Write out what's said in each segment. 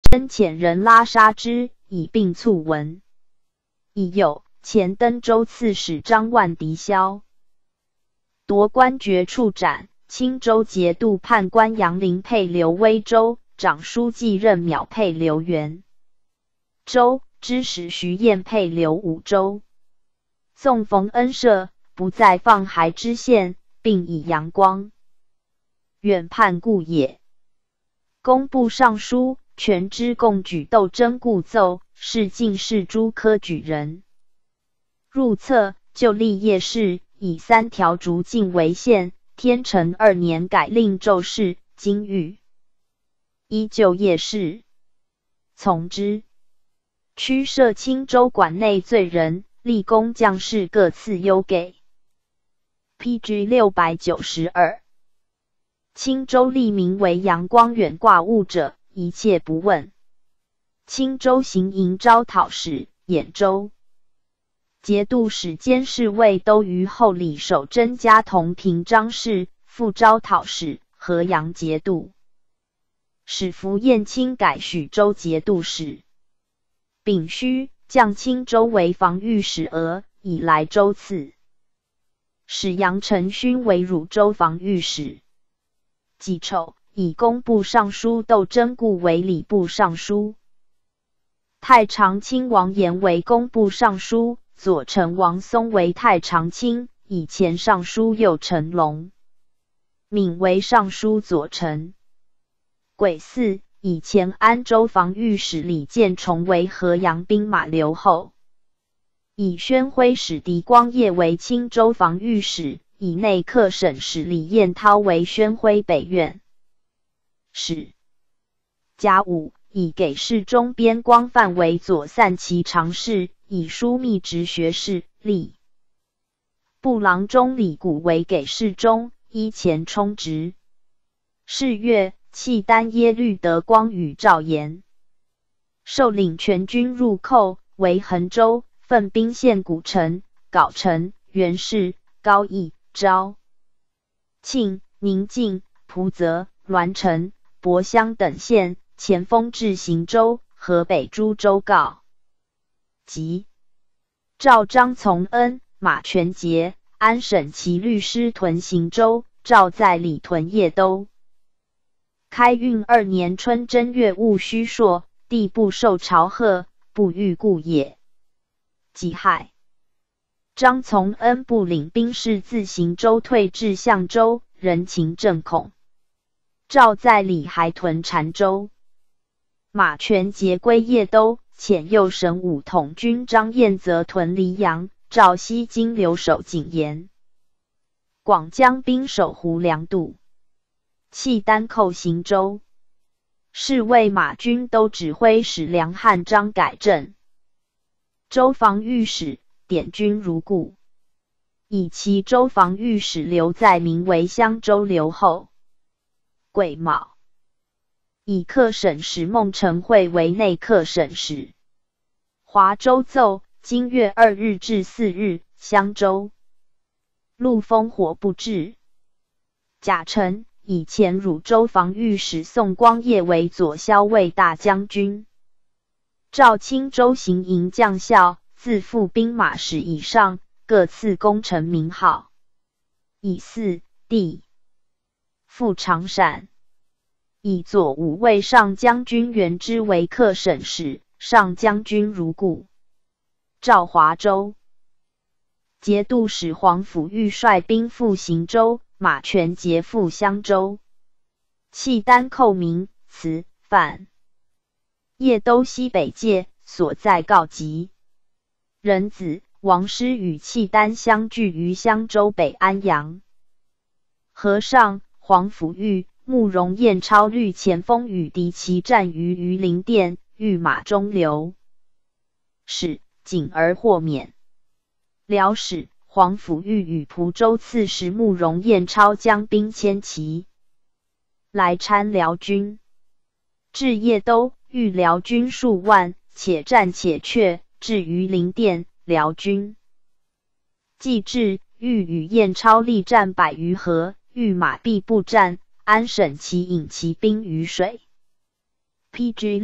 真遣人拉杀之，以并促闻。已有前登州刺史张万狄骁夺官爵处斩，青州节度判官杨林配刘威州，长书记任邈配刘元州，知史徐彦配刘武州。纵冯恩赦，不再放还知县，并以阳光远叛故也。工部尚书权之贡举斗争故奏，是进士诸科举人。入册就立业事，以3条逐进为限。天成2年改令奏事，今欲依旧业事，从之。驱设青州管内罪人，立功将士各赐优给。PG 692。青州立名为阳光远挂务者，一切不问。青州行营招讨使、兖州节度使监侍卫都于后里守真家同平章事，副招讨使、河阳节度使符彦卿改许州节度使。丙戌，降青州为防御使额，以来州刺使杨承勋为汝州防御使。己丑，以工部尚书窦真固为礼部尚书。太常卿王延为工部尚书，左丞王松为太常卿，以前尚书右丞龙敏为尚书左丞。癸巳，以前安州防御使李建崇为河阳兵马留后。以宣徽使狄光业为青州防御使，以内客省使李彦涛为宣徽北院使。甲午，以给事中边光范为左散骑常侍，以枢密直学士。吏部郎中李谷为给事中，依前充职。是月，契丹耶律德光与赵延受领全军入寇，为衡州、奋兵陷古城、皋城、元氏、高邑、昭庆、宁晋、蒲泽、栾城、博乡等县，前锋至行州、河北诸州告急。赵张从恩、马全节、安审其律师屯行州，赵在里屯邺都。开运2年春正月戊戌朔，帝不受朝贺，不遇故也。己亥，张从恩部领兵士自行州退至象州，人情正恐。赵在里还屯澶州。马全节归邺都，遣右神武统军张彦则屯黎阳，赵西京留守景延。广将兵守胡梁渡。契丹寇行州，是为马军都指挥使梁汉章改正。州防御使典军如故，以其州防御使刘在明为襄州留后。癸卯，以客省使孟承惠为内客省使。华州奏：今月2日至4日，襄州陆烽火不至。甲辰，以前汝州防御使宋光业为左骁卫大将军。赵青州行营将校，自副兵马使以上，各赐功臣名号。以四弟副长陕，以左武卫上将军元之为客省使，上将军如故。赵华州节度使黄甫玉率兵赴行州，马全节赴襄州。契丹寇明、慈、范邺都西北界，所在告急。壬子，王师与契丹相聚于襄州北安阳。和尚黄甫玉、慕容彦超率前锋与敌齐战于榆林殿，遇马中流，使仅而获免。辽使黄甫玉与蒲州刺史慕容彦超将兵牵骑来参辽军，至邺都，遇辽军数万，且战且却，至榆林殿，辽军既至，欲与彦超力战100余合，遇马必不战，安审其引其兵于水。 PG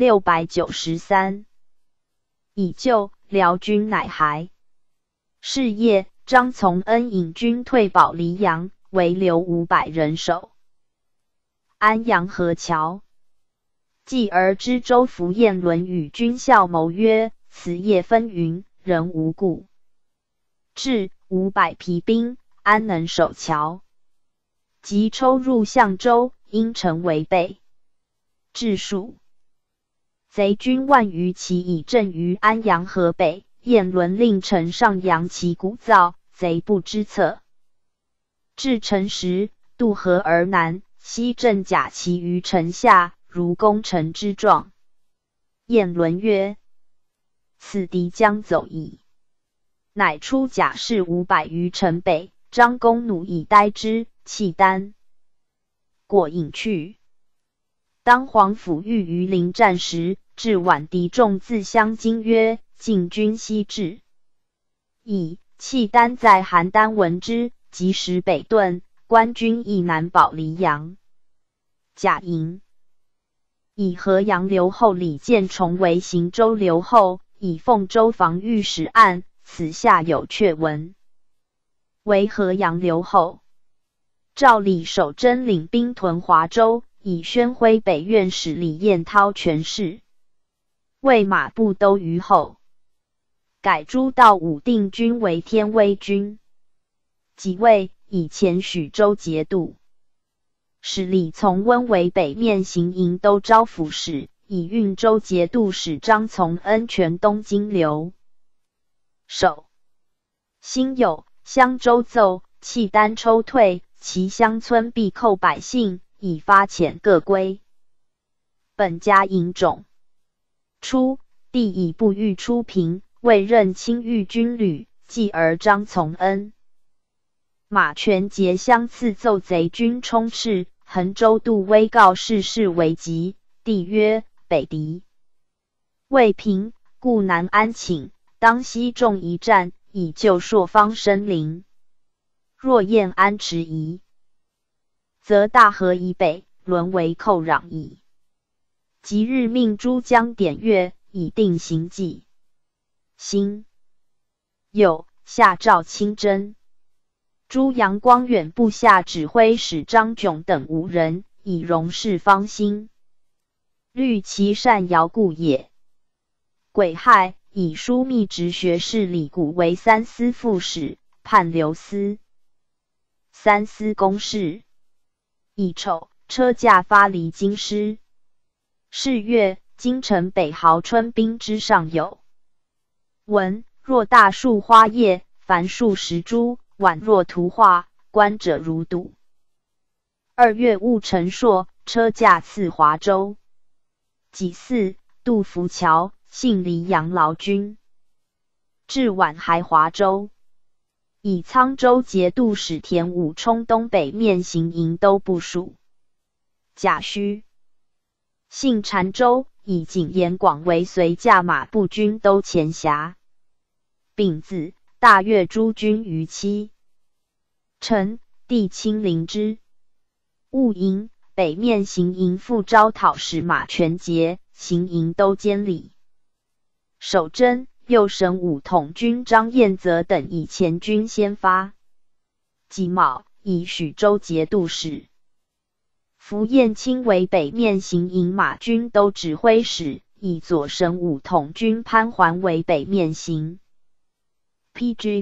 693。以救辽军乃还。是夜，张从恩引军退保黎阳，为留500人守安阳河桥。继而知州符彦伦与军校谋曰：此夜纷纭，人无故，至500疲兵，安能守桥？即抽入象州，因城为备。至数贼军万余骑已阵于安阳河北，彦伦令城上扬旗鼓噪，贼不知策。至城时，渡河而南，西阵甲骑于城下，如攻城之状。彦伦曰：此敌将走矣。乃出甲士500余城北，张弓弩以待之，契丹果引去。当皇甫御于临战时，至晚敌众自相惊曰：晋军西至矣。契丹在邯郸闻之，即时北遁，官军亦难保黎阳。甲寅，以河阳留后李建崇为行州留后，以凤州防御使案，此下有阙文。为河阳留后。赵李守贞领兵屯华州，以宣徽北院使李彦涛权势，为马步都虞候。改诸道武定军为天威军。即位，以前许州节度使李从温为北面行营都招抚使，以运州节度使张从恩全东京留守。辛酉，襄州奏契丹抽退，其乡村必寇百姓，以发遣各归。本家营种。初，帝以不欲出平，未任青豫军旅，继而张从恩、马全节相次奏贼军冲斥，衡州杜威告事事为急。帝曰：北敌未平，故南安请，当西重一战，以救朔方生灵。若燕安迟疑，则大河以北沦为寇壤矣。即日命诸将点阅，以定行计。辛酉，下诏亲征。诸阳光远部下指挥使张炯等5人，以荣事方兴。虑其善遥故也。癸亥，以枢密直学士李谷为三司副使，判留司、三司公事。乙丑，车驾发离京师。是月，京城北濠春兵之上有文：若大树花叶，凡数10株，宛若图画，观者如睹。2月戊辰朔，车驾赐华州。己巳，渡浮桥，幸黎阳劳军。至晚还华州。以沧州节度使田武冲东北面行营都部署。甲戌，幸澶州，以景延广为随驾马步军都前辖。丙子，大阅诸军于期。臣帝亲临之。戊寅，北面行营副招讨使马全节，行营都监理。守贞、右神武统军张彦泽等以前军先发。己卯，以许州节度使符彦卿为北面行营马军都指挥使，以左神武统军潘桓为北面行。PG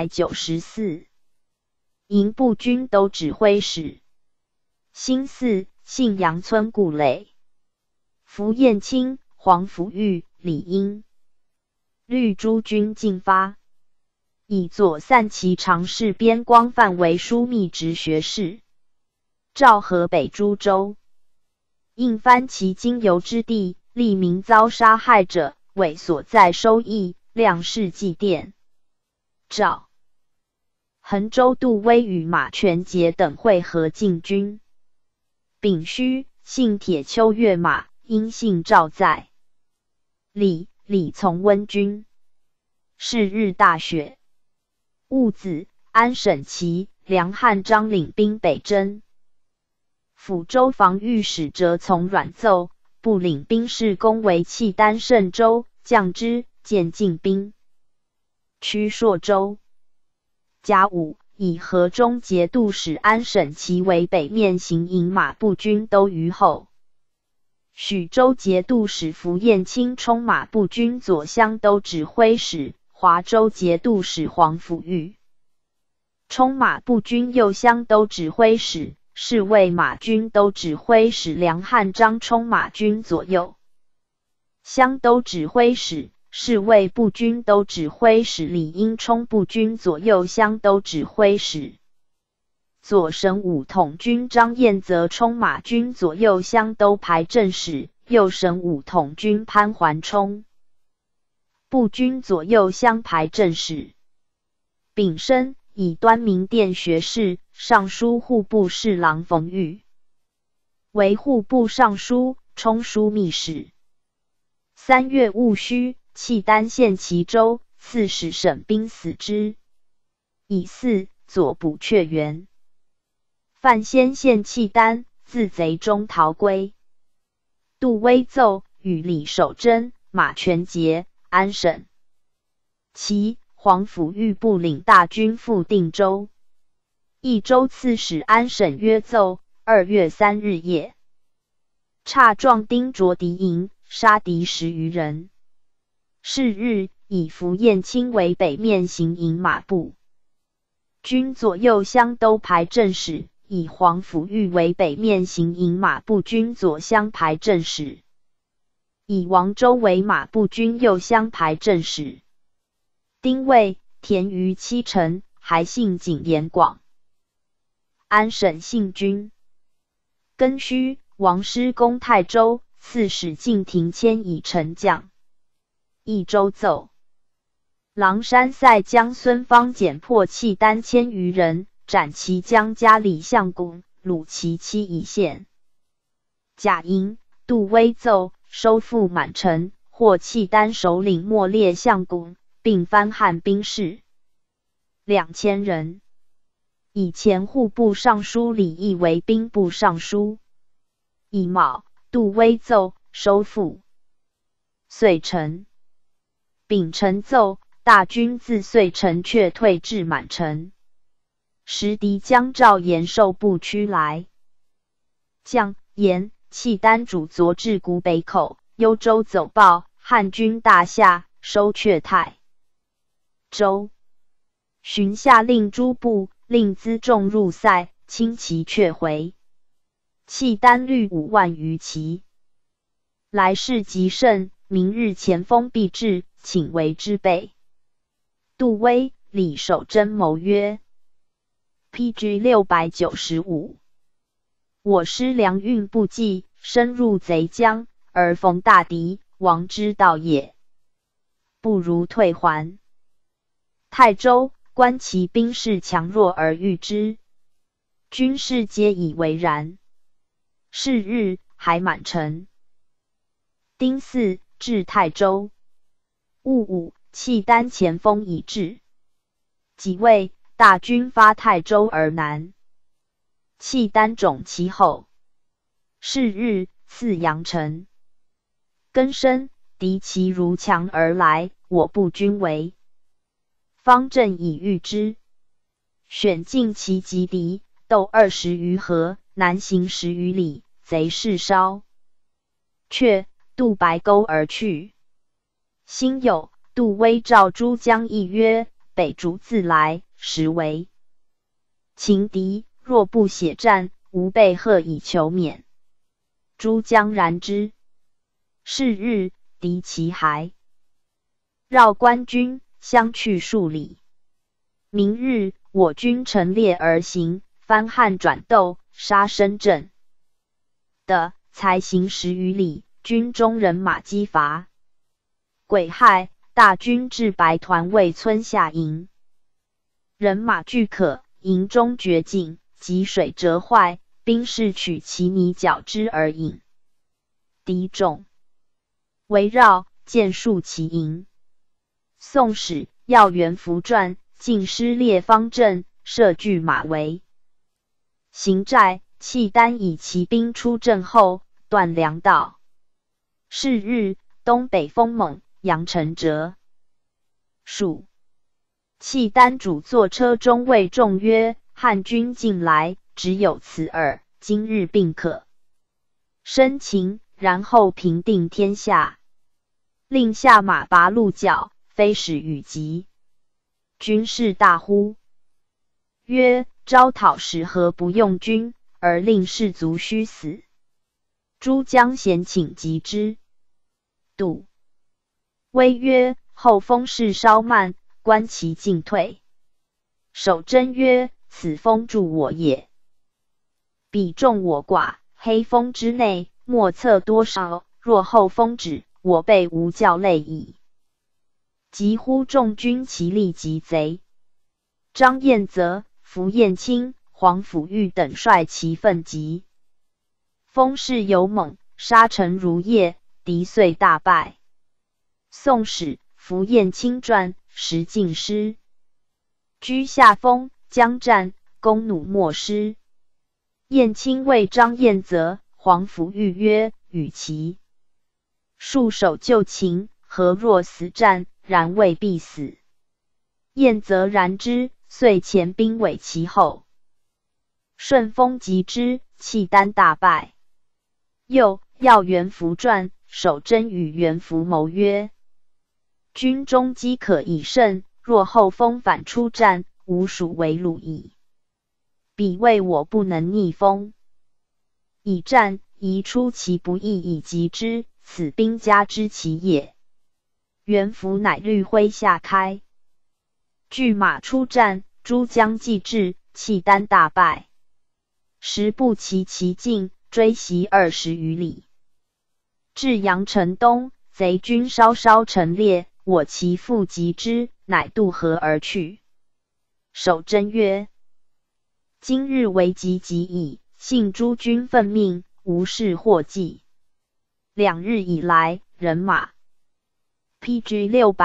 694。营部军都指挥使。辛巳，信阳村顾垒。符彦卿、黄甫玉、李英率诸军进发，以左散骑常侍边光范为枢密直学士。召河北诸州，应藩其经由之地，利民遭杀害者，为所在收益，量事祭奠。诏衡州杜威与马全节等会合进军。丙戌，幸铁丘跃马，因姓赵在。李从温军。是日大雪。戊子，安审琦、梁汉章领兵北征。抚州防御使折从阮奏， 部领兵士攻为契丹胜州，将之，见进兵驱朔州。甲午，以河中节度使安审其为北面行营马步军都虞候。许州节度使符彦卿充马步军左乡都指挥使，华州节度使黄甫玉充马步军右乡都指挥使，侍卫马军都指挥使梁汉章充马军左右乡都指挥使，侍卫步军都指挥使李英充步军左右乡都指挥使。左神武统军张彦则充马军左右乡都排正使，右神武统军潘桓冲步军左右乡排正使。丙申，以端明殿学士、尚书户部侍郎冯玉为户部尚书、充枢密使。3月戊戌，契丹陷齐州，刺史沈彬死之。乙巳，左补阙元。范先陷契丹，自贼中逃归。杜威奏，与李守贞、马全节、安审其黄甫玉部领大军赴定州。益州刺史安审约奏，2月3日夜，差壮丁着敌营，杀敌10余人。是日，以符彦卿为北面行营马步军左右乡都排正使，以黄甫玉为北面行营马步军左乡排正使，以王周为马步军右乡排正使。丁未，田于七城，还姓景延广。安审信军。庚戌，王师攻泰州，刺史敬亭迁以丞将。益州奏，狼山塞将孙方剪破契丹1000余人，斩其将家李相公，虏其妻一县。甲寅，杜威奏，收复满城，获契丹首领莫烈相公，并番汉兵士2000人。以前户部尚书李毅为兵部尚书。乙卯，杜威奏，收复遂城。丙辰奏，大军自遂城却退至满城。时敌将赵延寿部驱来。将延，契丹主昨至古北口，幽州走报，汉军大下，收却泰州。寻下令诸部，令辎重入塞，轻骑却回。契丹率5万余骑。来势极盛，明日前锋必至，请为之备。杜威、李守贞谋曰 ：PG 695，我师粮运不济，深入贼疆，而逢大敌，亡之道也。不如退还。泰州观其兵势强弱而御之，军士皆以为然。是日，还满城。丁巳，至泰州。戊午，契丹前锋已至。己未，大军发泰州而南。契丹种其后。是日，次阳城。庚申，敌其如墙而来，我部军围。方阵以御之。选尽其击敌，斗20余合，南行10余里，贼势稍却，渡白沟而去。辛酉，杜威召诸将议曰：北逐自来，实为擒敌，若不血战，吾备贺以求免。诸将然之。是日，敌其还。绕官军，相去数里。明日，我军陈列而行，番汉转斗，杀深圳的，才行10余里，军中人马击伐。癸亥，大军至白团卫村下营，人马俱可，营中绝境，积水折坏，兵士取其泥搅之而饮。敌众围绕，箭数其营。宋史要元符传，尽失列方阵，设据马围。行寨，契丹以骑兵出阵后，断粮道。 是日，东北风猛，扬尘折。蜀契丹主坐车中谓众曰：汉军进来，只有此耳，今日并可生擒，然后平定天下。令下马拔鹿角，非使与急。军士大呼，曰：招讨时何不用军，而令士卒须死？诸将咸请击之。杜威曰：后风势稍慢，观其进退。守贞曰：此风助我也。彼众我寡，黑风之内，莫测多少。若后风止，我辈无教累矣。急呼众军其力击贼。张彦泽、符彦卿、黄甫玉等率其奋击。风势尤猛，沙尘如夜，敌遂大败。宋史符彦卿传时尽失。居下风，将战，弓弩没失。彦卿谓张彦泽、黄甫玉曰：与其束手就擒，何若死战？然未必死。彦泽然之，遂遣兵尾其后。顺风击之，契丹大败。又要元符传，守贞与元符谋曰：军中饥渴已甚，若后风反出战，吾属为虏矣。彼谓我不能逆风，以战，宜出其不意以击之，此兵家之奇也。元符乃律麾下开，拒马出战，诸将既至，契丹大败。时步骑其进，追袭20余里，至阳城东，贼军稍稍陈列，我骑复击之，乃渡河而去。守贞曰：今日为急急矣，幸诸军奋命，无事获计。2日以来，人马 PG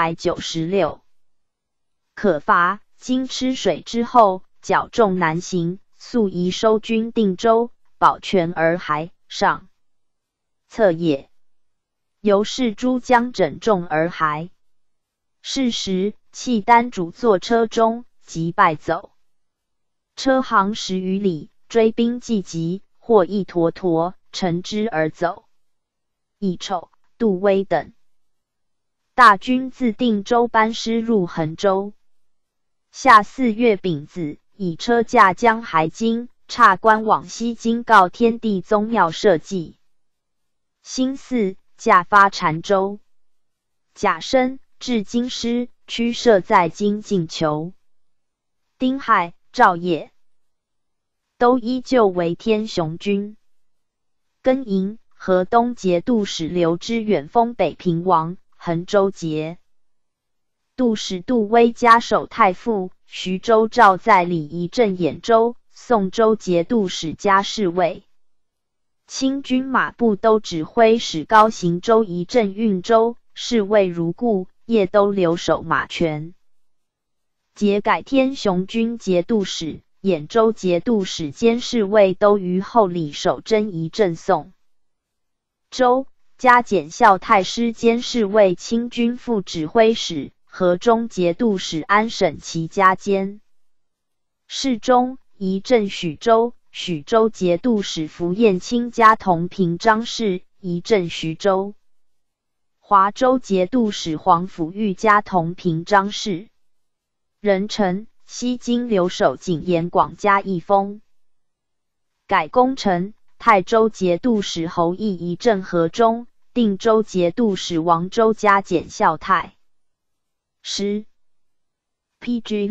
696可伐。今吃水之后，剿众难行，速宜收军定州，保全而还上策也。由是诸将整众而还。是时，契丹主坐车中，即败走。车行10余里，追兵既急，或一坨坨，乘之而走。乙丑，杜威等大军自定州班师入衡州。夏4月丙子，以车驾江海津，岔关往西京告天地宗庙社稷。辛巳，驾发澶州。甲申，至京师，驱设在京进求。丁亥，赵业都依旧为天雄军。庚寅，河东节度使刘知远封北平王，衡州节度使杜威加守太傅，徐州赵在礼仪镇兖州，宋州节度使加侍卫。清军马步都指挥使高行州仪镇运州，侍卫如故，夜都留守马权。节改天雄军节度使，兖州节度使兼侍卫都于后里守贞仪镇宋州，加检校太师兼侍卫清军副指挥使，河中节度使安审其加监。侍中仪镇许州，许州节度使符彦卿加同平章事，仪镇徐州。华州节度使黄甫玉加同平章事。壬辰，西京留守景延广加一封。改功臣，泰州节度使侯毅仪镇河中，定州节度使王州加检校太师。PG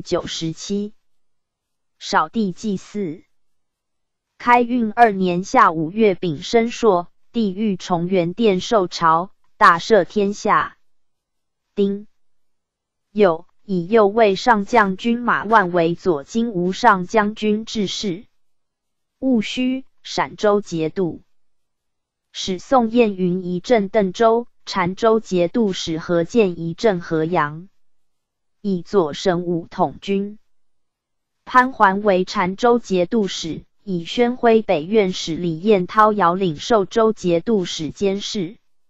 697少帝祭祀。开运2年夏5月丙申朔，帝御崇元殿受朝，大赦天下。丁酉，以右卫上将军马万为左金吾上将军致仕。戊戌，陕州节度使宋彦云仪镇邓州，澶州节度使何建仪镇河阳，以左神武统军。潘桓为澶州节度使，以宣徽北院使李彦涛遥领寿州节度使监事。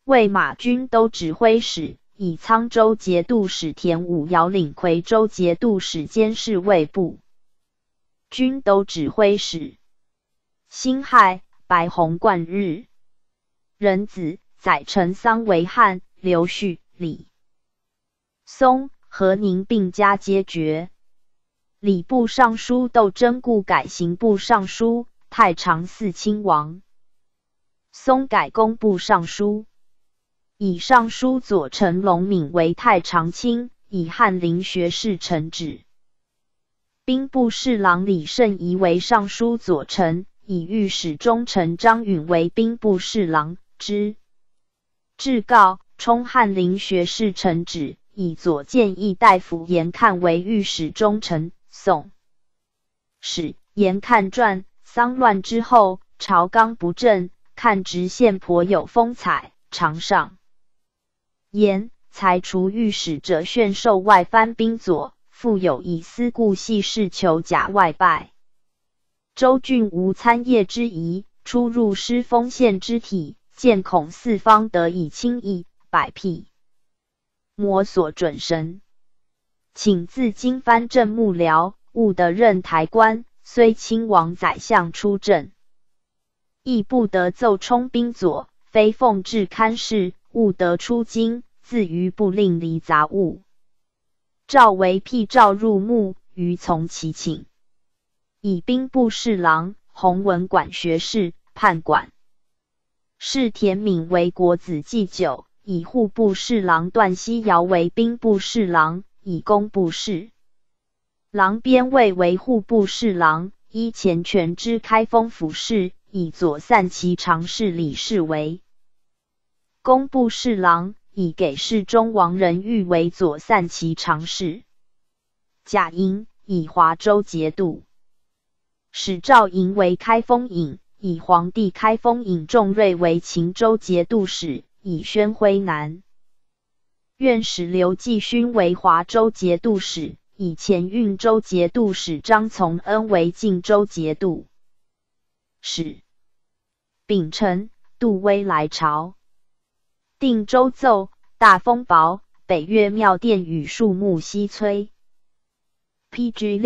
为马军都指挥使，以沧州节度使田武尧领夔州节度使监视卫部。军都指挥使。辛亥，白虹贯日。壬子，载陈桑为汉、刘旭、李松、何宁并加皆爵。礼部尚书窦真固改刑部尚书，太常寺亲王。松改工部尚书，以尚书左丞龙敏为太常卿，以翰林学士承旨。兵部侍郎李慎仪为尚书左丞，以御史中丞张允为兵部侍郎。之至告充翰林学士承旨，以左谏议大夫严看为御史中丞。宋史严看传，丧乱之后，朝纲不正，看直线颇有风采，常上言裁除御史者，宣授外藩兵佐，复有以私故系事求假外拜。州郡无参谒之仪，出入失封县之体，见恐四方得以轻易，百辟摩所准神。请自经藩镇幕僚，务得任台官，虽亲王宰相出镇，亦不得奏充兵佐，非奉制刊事，务得出京，自于不令离杂物。诏为辟诏入幕，于从其请。以兵部侍郎、弘文馆学士、判管事田敏为国子祭酒，以户部侍郎段希尧为兵部侍郎，以工部侍郎边尉为户部侍郎，依前权之开封府事，以左散骑常侍李氏为工部侍郎，以给事中王仁裕为左散骑常侍。贾莹以华州节度使赵莹为开封尹，以皇帝开封尹仲瑞为秦州节度使，以宣徽南院使刘继勋为华州节度使，以前运州节度使张从恩为晋州节度使。丙辰，杜威来朝。定州奏，大风雹，北岳庙殿宇树木西摧。PG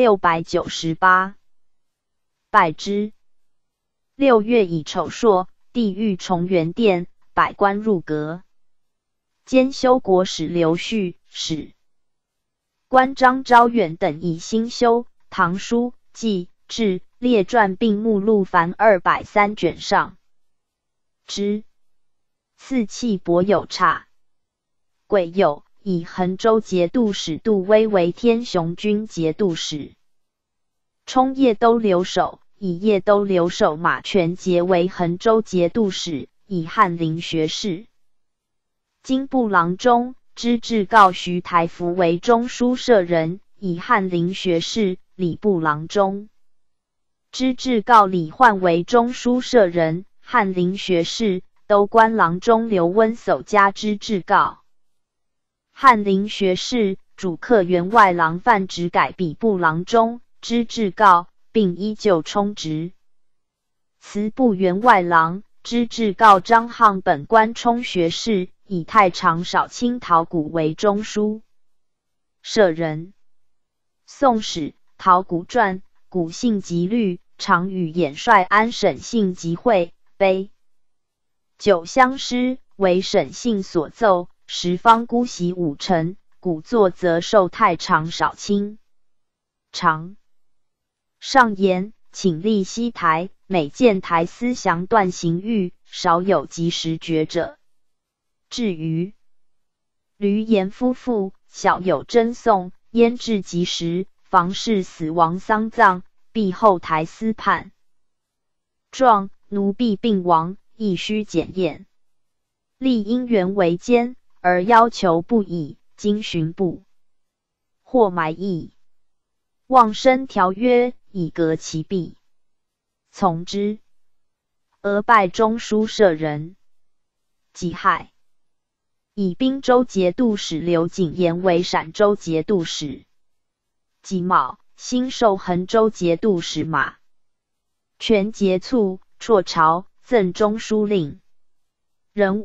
698。拜之。6月乙丑朔，帝御崇元殿，百官入阁。兼修国使刘旭、史官张昭远等以新修唐书、纪、志、列传并目录凡203卷上之。赐器帛有差。癸酉，以衡州节度使杜威为天雄军节度使。充邺都留守，以邺都留守马全节为衡州节度使，以翰林学士。经部郎中知制告徐台福为中书舍人，以翰林学士；礼部郎中知制告李焕为中书舍人，翰林学士；都官郎中刘温叟加知制告翰林学士，主客员外郎范直改笔部郎中，知制告，并依旧充职。祠部员外郎知制告张沆本官充学士，以太常少卿陶谷为中书舍人。宋史陶谷传，谷姓吉律，常与演帅安沈信集会，碑九相师，为沈信所奏，十方姑息5臣，谷作则授太常少卿。常上言，请立西台，每见台司详断刑狱，少有及时决者。至于闾阎夫妇，小有真讼，焉至及时，房事死亡丧葬，必后台司判状，奴婢病亡，亦须检验。立因缘为奸，而要求不已，经巡部或埋役，妄申条约，以革其弊。从之。俄拜中书舍人。己亥，以滨州节度使刘景言为陕州节度使。己卯，新授衡州节度使马全节卒，辍朝，赠中书令。壬午，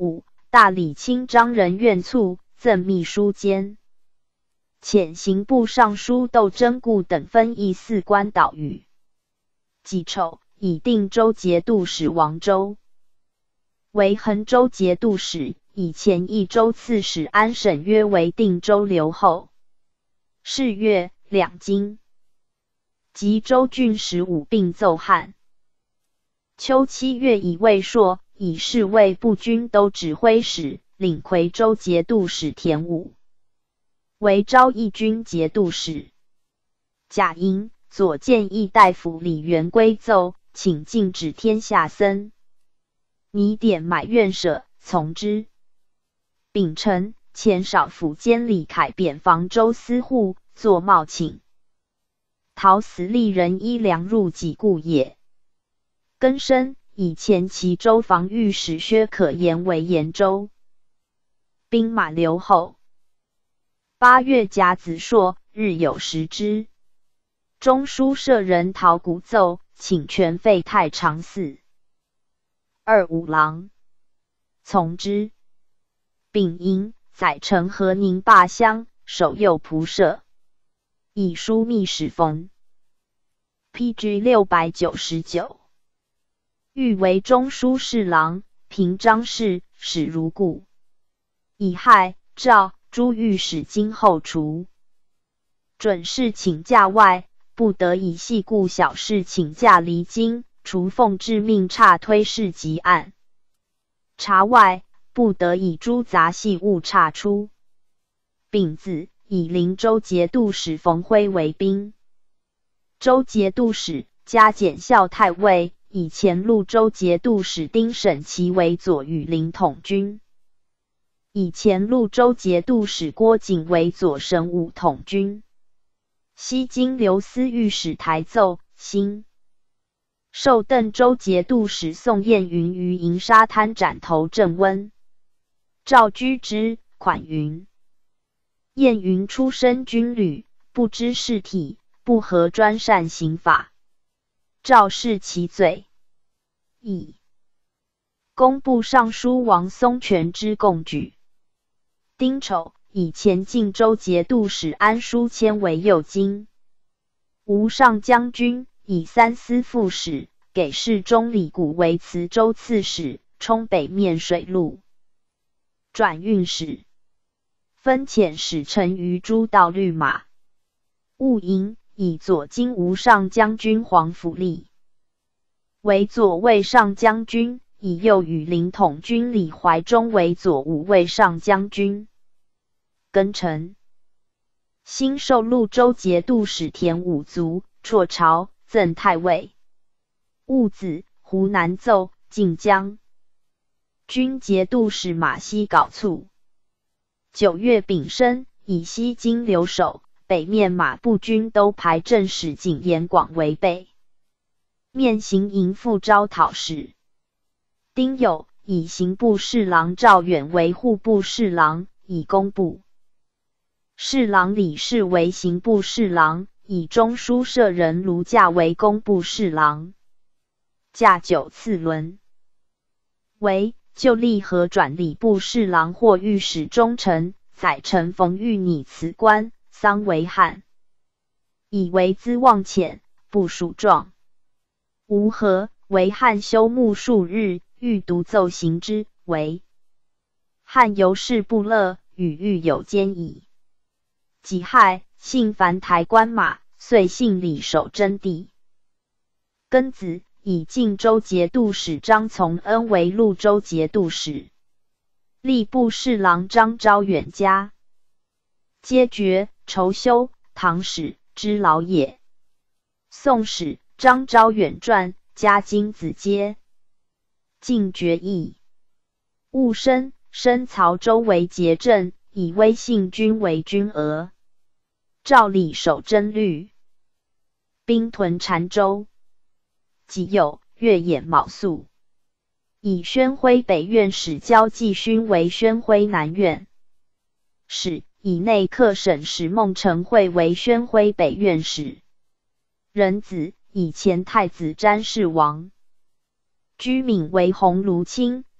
大理卿张仁愿卒，赠秘书监。遣刑部尚书窦真固等分议4官岛屿。己丑，以定州节度使王周为衡州节度使，以前益州刺史安审约为定州留后。是月，2京。及州郡使武并奏汉。秋7月，以卫硕，以侍卫部军都指挥使，领夔州节度使田武为昭义军节度使。甲寅，左谏议大夫李元归奏，请禁止天下僧拟典买院舍，从之。丙辰，前少府监李凯贬防州司户，作冒请讨死吏人衣粮入己故也。庚申，以前齐州防御使薛可言为延州兵马留后。8月甲子朔，日有食之。中书舍人陶谷奏，请全废太常寺。2五郎从之。丙寅，载承河宁霸乡，守右仆射，以枢密使冯 PG 699，欲为中书侍郎，平章事，使如故。乙亥，诏诸御史今后除。准事请假外，不得以细故小事请假离京，除奉致命差推事及案查外，不得以诸杂细务差出。丙子，以灵州节度使冯辉为兵。州节度使加检校太尉，以前潞州节度使丁审其为左羽林统军。以前潞州节度使郭景为左神武统军。西京留司御史台奏，新授邓州节度使宋彦云于银沙滩斩头郑温。赵居之，款云：彦云出身军旅，不知事体，不合专擅刑法。赵视其罪。乙，工部尚书王松全之贡举。丁丑，以前晋州节度使安书谦为右京吴上将军，以三司副使，给事中李谷为磁州刺史，充北面水路转运使，分遣使臣于诸道律马。戊寅，以左京吴上将军黄甫立为左卫上将军，以右羽林统军李怀忠为左武卫上将军。庚辰，新授潞州节度使田武卒，辍朝，赠太尉。戊子，湖南奏晋江军节度使马希皋卒。9月丙申，以西京留守，北面马步军都排正使景延广为备，面行营副招讨使。丁酉，以刑部侍郎赵远为户部侍郎，以工部侍郎李氏为刑部侍郎，以中书舍人卢驾为工部侍郎。驾9次轮为就吏和转礼部侍郎或御史中丞，载臣冯玉拟辞官，丧为汉，以为资望浅，不属状。吴和为汉休沐数日，欲独奏行之，为汉由是不乐，与欲有奸矣。己亥，幸樊台官马，遂幸李守真地。庚子，以晋州节度使张从恩为潞州节度使，吏部侍郎张昭远家皆爵酬修，唐史之劳也。宋史张昭远传，加金子阶晋爵邑。戊申，升曹州为节镇，以威信军为军额。诏李守真律，兵屯澶州。己酉，月掩卯宿，以宣徽北院使焦继勋为宣徽南院使，以内客省使孟承惠为宣徽北院使。壬子，以前太子詹事王居敏为鸿胪卿，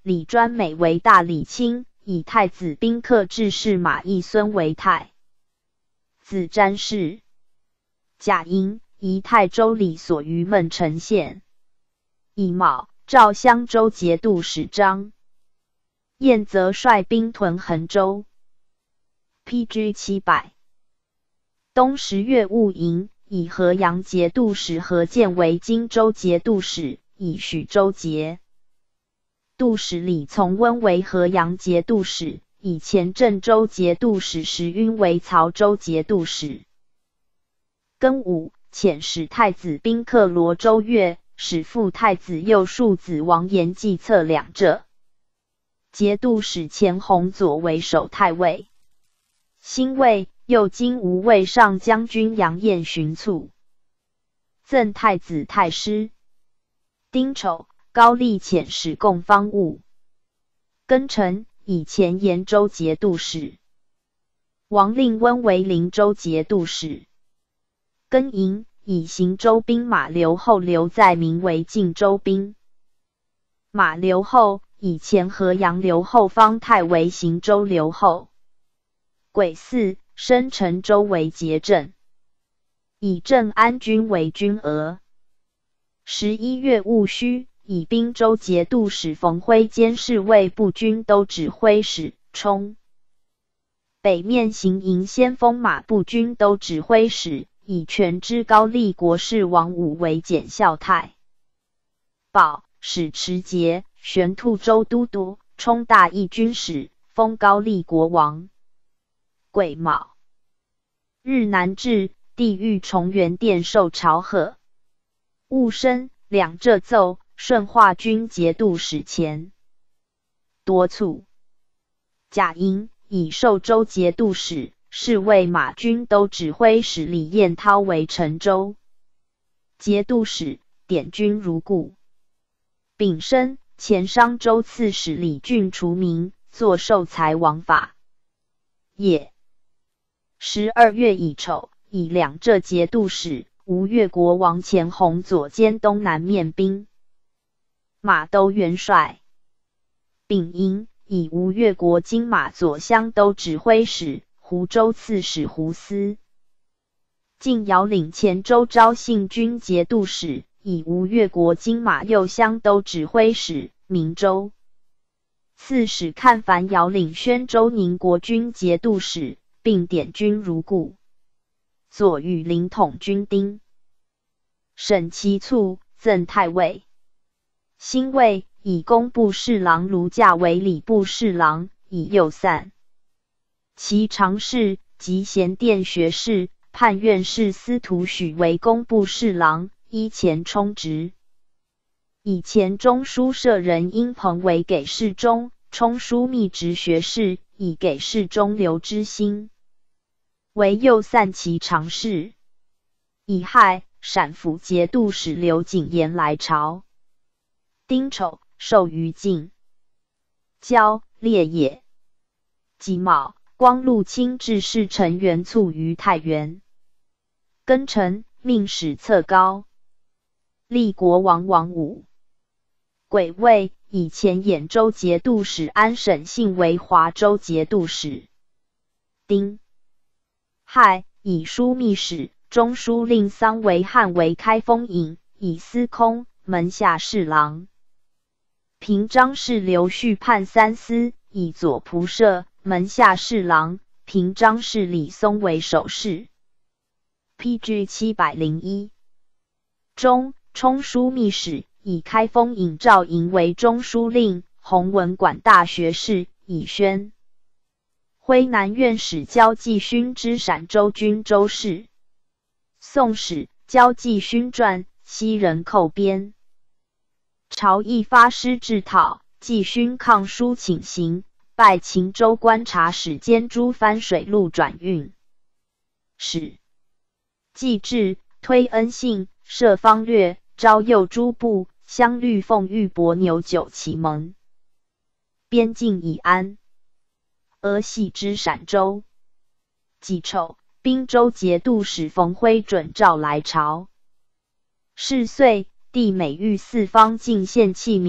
李专美为大理卿，以太子宾客致仕马义孙为太子詹事。甲寅，仪太州理所于孟城县。乙卯，诏襄州节度使张彦则率兵屯衡州。PG 700。冬10月戊寅，以河阳节度使何健为荆州节度使，以许州节度使李从温为河阳节度使，以前郑州节度使石晕为曹州节度使。庚午，遣使太子宾客罗州越，使副太子右庶子王延计策两浙节度使钱弘佐为守太尉。辛未，右金吾卫上将军杨彦巡卒，赠太子太师。丁丑，高丽遣使供方物。庚辰，以前延州节度使王令温为灵州节度使。庚寅，以行州兵马留后留在民为晋州兵。马留后，以前河阳留后方太为行州留后。癸巳，升陈州为节镇，以镇安军为军额。11月戊戌，以滨州节度使冯辉兼侍卫步军都指挥使，充北面行营先锋马步军都指挥使，以权知高丽国士王武为检校太保，使持节、玄兔州都督，充大义军使，封高丽国王。癸卯，日南至，地狱崇元殿受朝贺。戊申，两浙奏，顺化军节度使前多促。甲寅，以寿州节度使、侍卫马军都指挥使李彦涛为陈州节度使，典军如故。丙申，前商州刺史李俊除名，作寿才王法也。12月乙丑，以两浙节度使吴越国王钱弘佐兼东南面兵马都元帅。丙寅，以吴越国金马左乡都指挥使、湖州刺史胡思晋遥领前州昭信军节度使，以吴越国金马右乡都指挥使、明州刺史看凡遥领宣州宁国军节度使，并典军如故。左御林统军丁沈其卒，赠太尉。辛未，以工部侍郎卢驾为礼部侍郎，以右散其常侍及咸殿学士，判院士司徒许为工部侍郎，依前充职。以前中书舍人殷鹏为给事中，充枢密直学士，以给事中刘知兴为右散骑常侍。乙亥，陕府节度使刘景言来朝。丁丑，授于晋交烈也。己卯，光禄卿致仕陈元卒于太原。庚辰，命使册高丽国王王武。癸未，以前兖州节度使安审信为华州节度使。丁亥，以枢密使、中书令桑维汉为开封尹，以司空、门下侍郎。平章事刘旭判三司，以左仆射、门下侍郎。平章事李松为首侍。PG 701。中，充枢密使，以开封尹赵莹为中书令，弘文馆大学士，以宣徽南院使焦继勋之陕州军州事。宋史焦继勋传，西人寇边。朝议发师制讨，继勋抗书请行，拜秦州观察使兼诸藩水路转运使。继至，推恩信，设方略，招诱诸部，相律奉玉帛牛酒启蒙。边境已安。俄系之陕州。己丑，滨州节度使冯辉准诏来朝。是岁，帝每谕四方进献器皿，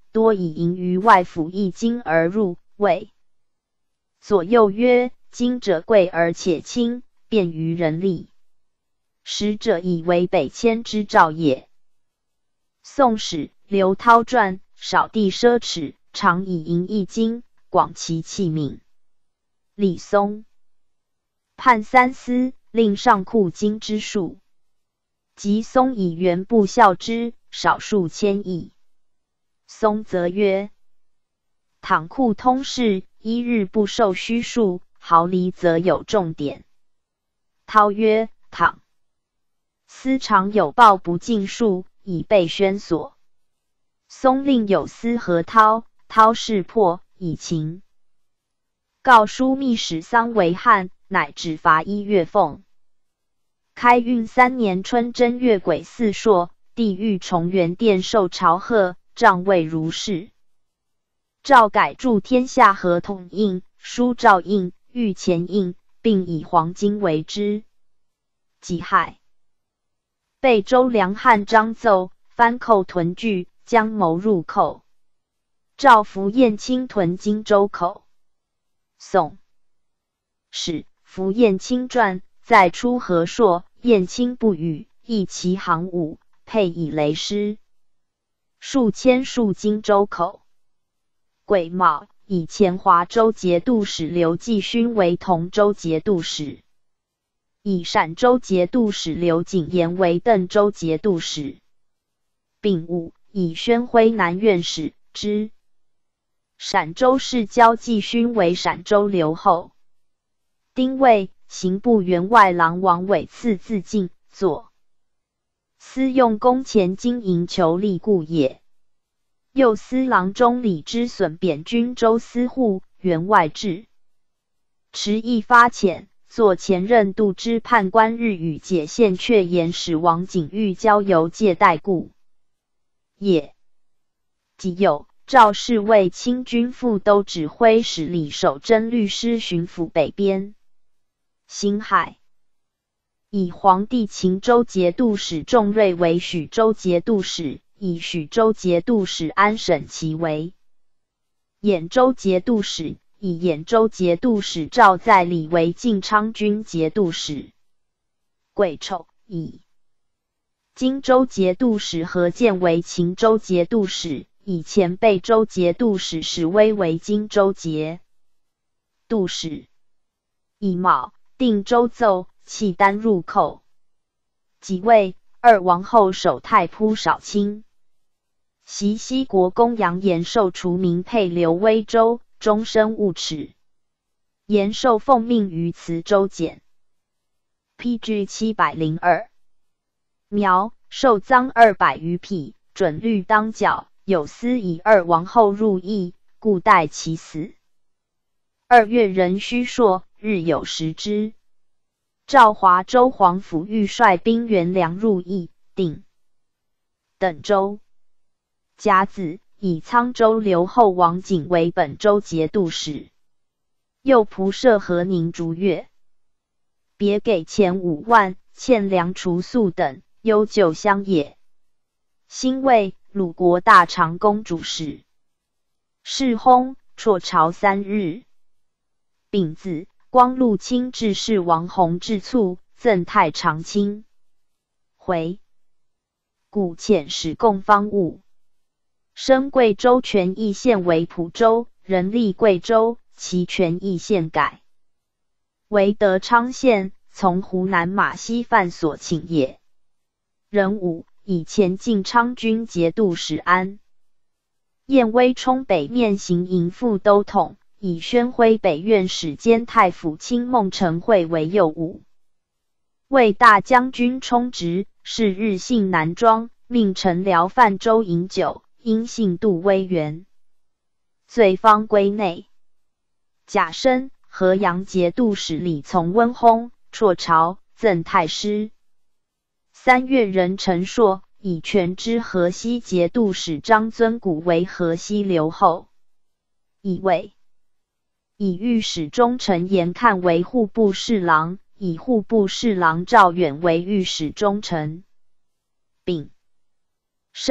多以营于外府一经而入，谓左右曰：经者贵而且轻，便于人力。使者以为北迁之兆也。宋史刘涛传，少地奢侈，常以银一金，广其器皿。李松判三司，令上库金之数。及松以元不效之，少数千亿。松则曰：倘库通事，一日不受虚数，毫厘则有重典。涛曰：倘司常有报不尽数，以备宣所。松令有司何涛，涛识破，以情告书密使丧为汉，乃只罚1月俸。开运3年春正月癸巳朔，帝御崇元殿受朝贺，帐位如是。诏改铸天下合同印，书诏印、御前印，并以黄金为之。己亥，被周梁汉张奏，藩寇屯聚，将谋入寇。诏符彦卿屯荆州口。宋史符彦卿传，在出河朔，彦卿不语，亦其行伍，配以雷师，数千戍荆州口。癸卯，以前华州节度使刘继勋为同州节度使，以陕州节度使刘景言为邓州节度使。丙午，以宣徽南院使之陕州市交继勋为陕州留后。丁未，刑部员外郎王伟赐自尽，作司用公钱经营求利故也。右司郎中李之损贬均州司户，员外制，持意发遣，作前任度支判官日与解县阙言使王景玉交游借贷故也。己酉，赵氏为清军副都指挥使李守贞律师巡抚北边。辛亥，以皇帝秦州节度使仲瑞为许州节度使，以许州节度使安审其为兖州节度使，以兖州节度使赵在礼为晋昌军节度使。癸丑，以荆州节度使何健为秦州节度使，以前贝州节度使史威为荆州节度使。乙卯，定州奏，契丹入寇。己未，二王后守太仆少卿。袭西国公杨延寿除名配刘威州，终身勿齿。延寿奉命于磁州检。PG 702。苗，受赃200余匹，准律当缴，有司以二王后入邑，故待其死。2月壬戌朔，日有食之。赵华州黄甫玉率兵援粮入邑，定等州。甲子，以沧州留后王景为本州节度使。右仆射何宁逐月，别给钱5万，欠粮除粟等，忧救乡野。辛未，鲁国大长公主使。事薨，辍朝3日。丙子，光禄卿致仕王弘致卒，赠太常卿。回，故遣使贡方物。升贵州权益县为蒲州，人立贵州，其权益县改为德昌县，从湖南马溪范所请也。壬午，以前晋昌军节度使安彦威充北面行营副都统，以宣徽北院使兼太府卿孟承惠为右务。为大将军充直，是日信南庄，命臣僚泛舟饮酒，因信度威元。罪方归内。甲申，河阳节度使李从温薨，辍朝，赠太师。3月壬辰朔，以权知河西节度使张尊古为河西留后。乙未，以御史中丞严看为户部侍郎，以户部侍郎赵远为御史中丞。丙申，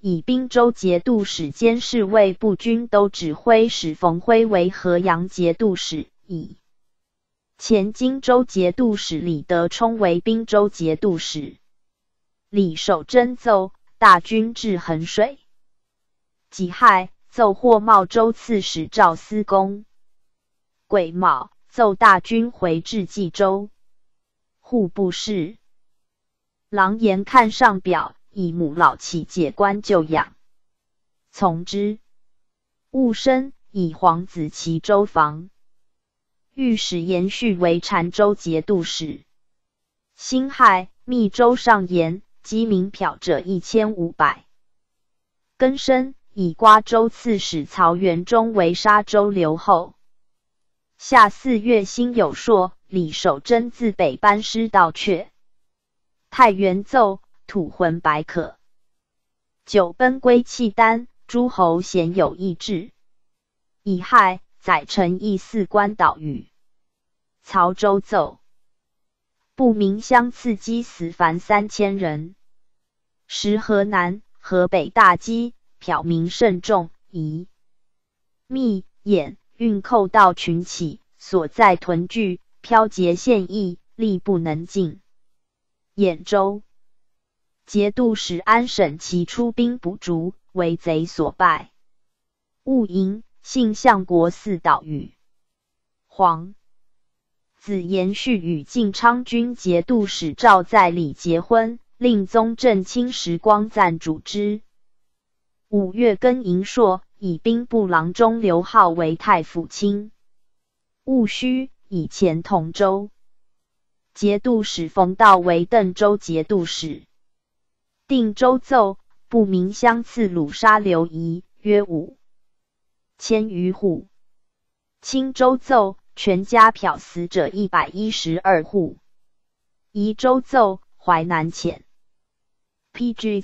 以滨州节度使兼侍卫部军都指挥使冯辉为河阳节度使，以前荆州节度使李德充为滨州节度使。李守贞奏大军至衡水。己亥，奏获茂州刺史赵思公。癸卯，奏大军回至冀州。户部事郎言看上表，以母老乞解官就养，从之。戊申，以皇子齐州防。御史延续为澶州节度使。辛亥，密州上言积民剽者1500。庚申，以瓜州刺史曹元忠为沙州留后。夏4月辛酉朔，李守贞自北班师到阙。太原奏吐魂白可。久奔归契丹，诸侯鲜有意志。乙亥，载陈义4关岛屿。曹州奏不明相次击死凡3000人。时河南、河北大饥，剽民甚众，夷、密、兖运寇盗群起，所在屯聚，剽节县邑，力不能进。兖州节度使安审其出兵补逐，为贼所败。戊寅，信相国4岛屿。黄子延续与晋昌军节度使赵在礼结婚，令宗正卿时光赞主之。5月庚寅朔，以兵部郎中刘浩为太府卿。戊戌，以前同州节度使冯道为邓州节度使。定州奏不明相次虏杀刘仪，约5千余户。青州奏全家剽死者112户。宜州奏淮南遣 PG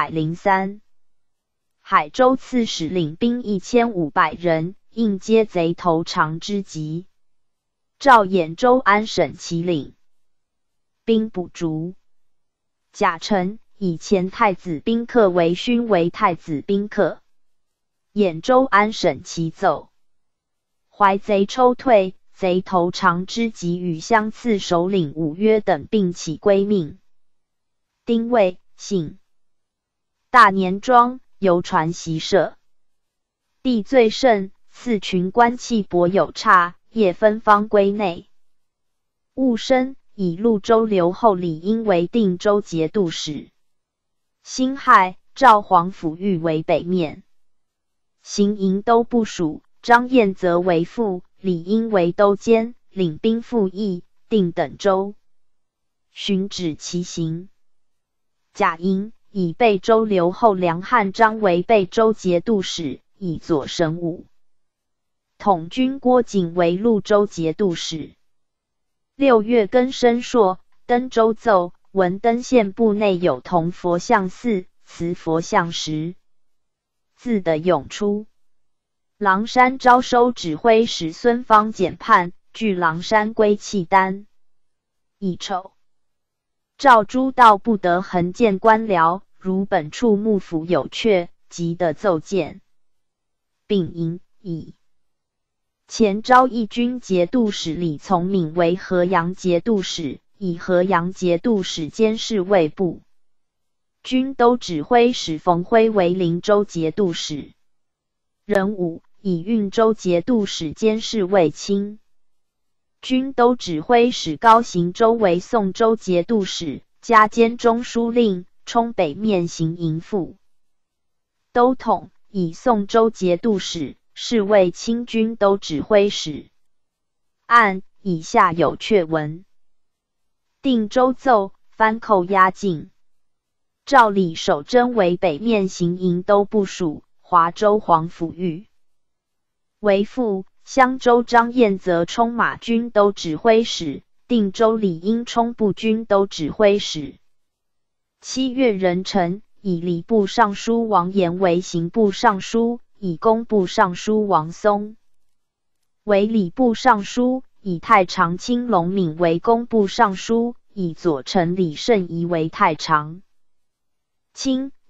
703。海州刺史领兵1500人，应接贼头长之急。赵兖州安审其领兵补逐。甲辰，以前太子宾客为勋为太子宾客。兖州安审其奏。淮贼抽退，贼头长之急与相次首领伍约等并起归命。丁未，幸大年庄，游船习射。地最盛，四群官气薄有差，夜分方归内。戊申，以潞州留后李英为定州节度使。辛亥，赵皇甫豫为北面。行营都部署，张彦则为副，李英为都监，领兵赴益、定等州，寻止其行。甲寅，以贝州留后梁汉章为贝州节度使，以左神武。统军郭景为潞州节度使。6月庚申朔，登州奏闻登县部内有铜佛像4，瓷佛像10。自的涌出。狼山招收指挥使孙方简叛，据狼山归契丹。乙丑，诏诸道不得横见官僚，如本处幕府有阙，即的奏见。丙寅，以前昭义军节度使李从敏为河阳节度使，以河阳节度使兼侍卫部。军都指挥使冯辉为灵州节度使。壬午，以运州节度使兼侍卫卿。军都指挥使高行周为宋州节度使，加兼中书令，充北面行营副。都统，以宋州节度使，侍卫卿军都指挥使。按以下有阙文。定州奏藩寇压境。诏李守贞为北面行营都部署，华州皇甫豫为副，襄州张彦则充马军都指挥使，定州李英充步军都指挥使。7月壬辰，以礼部尚书王延为刑部尚书，以工部尚书王松为礼部尚书，以太常卿龙敏为工部尚书，以左丞李慎仪为太常卿，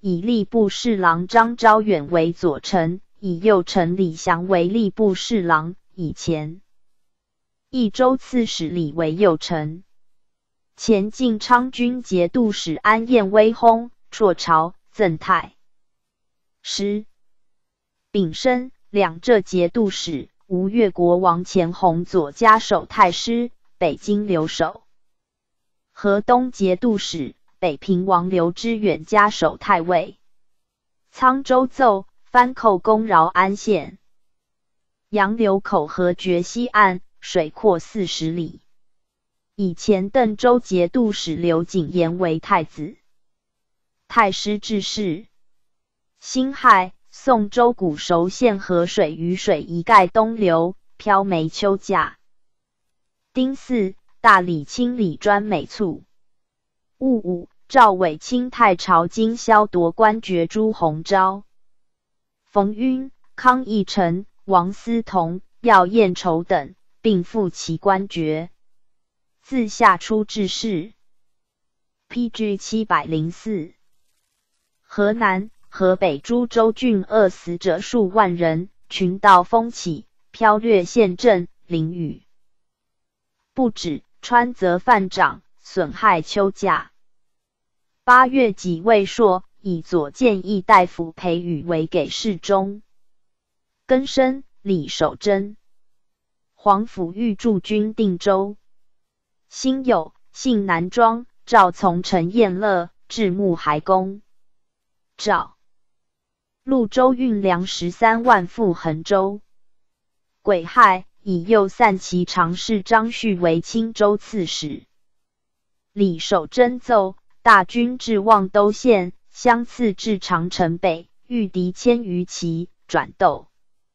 以吏部侍郎张昭远为左丞，以右丞李祥为吏部侍郎，以前益州刺史李为右丞。前晋昌军节度使安彦威薨，辍朝，赠太师。丙申，两浙节度使吴越国王钱弘左加守太师，北京留守。河东节度使北平王刘知远加守太尉。沧州奏藩寇攻饶安县，杨柳口河决西岸，水阔40里。以前邓州节度使刘景言为太子。太师致仕。辛亥，宋州谷熟县河水雨水一概东流，漂梅秋价。丁巳，大理清理专美卒。戊午，赵伪清太朝京萧夺官爵朱鸿昭。冯晕、康义成、王思同、廖彦筹等并复其官爵。自夏初致仕。PG 704。河南、河北诸州郡饿死者数万人，群盗蜂起，剽掠县镇，淋雨不止，川泽泛涨，损害秋价。8月己未朔，以左谏议大夫裴宇为给事中。庚申，李守贞。黄甫玉驻军定州。辛酉，姓南庄，赵从陈彦乐，至穆海公。赵潞州运粮13万赴衡州。癸亥，以右散骑常侍张旭为青州刺史。李守贞奏，大军至望都县，相次至长城北，遇敌1000余骑，转斗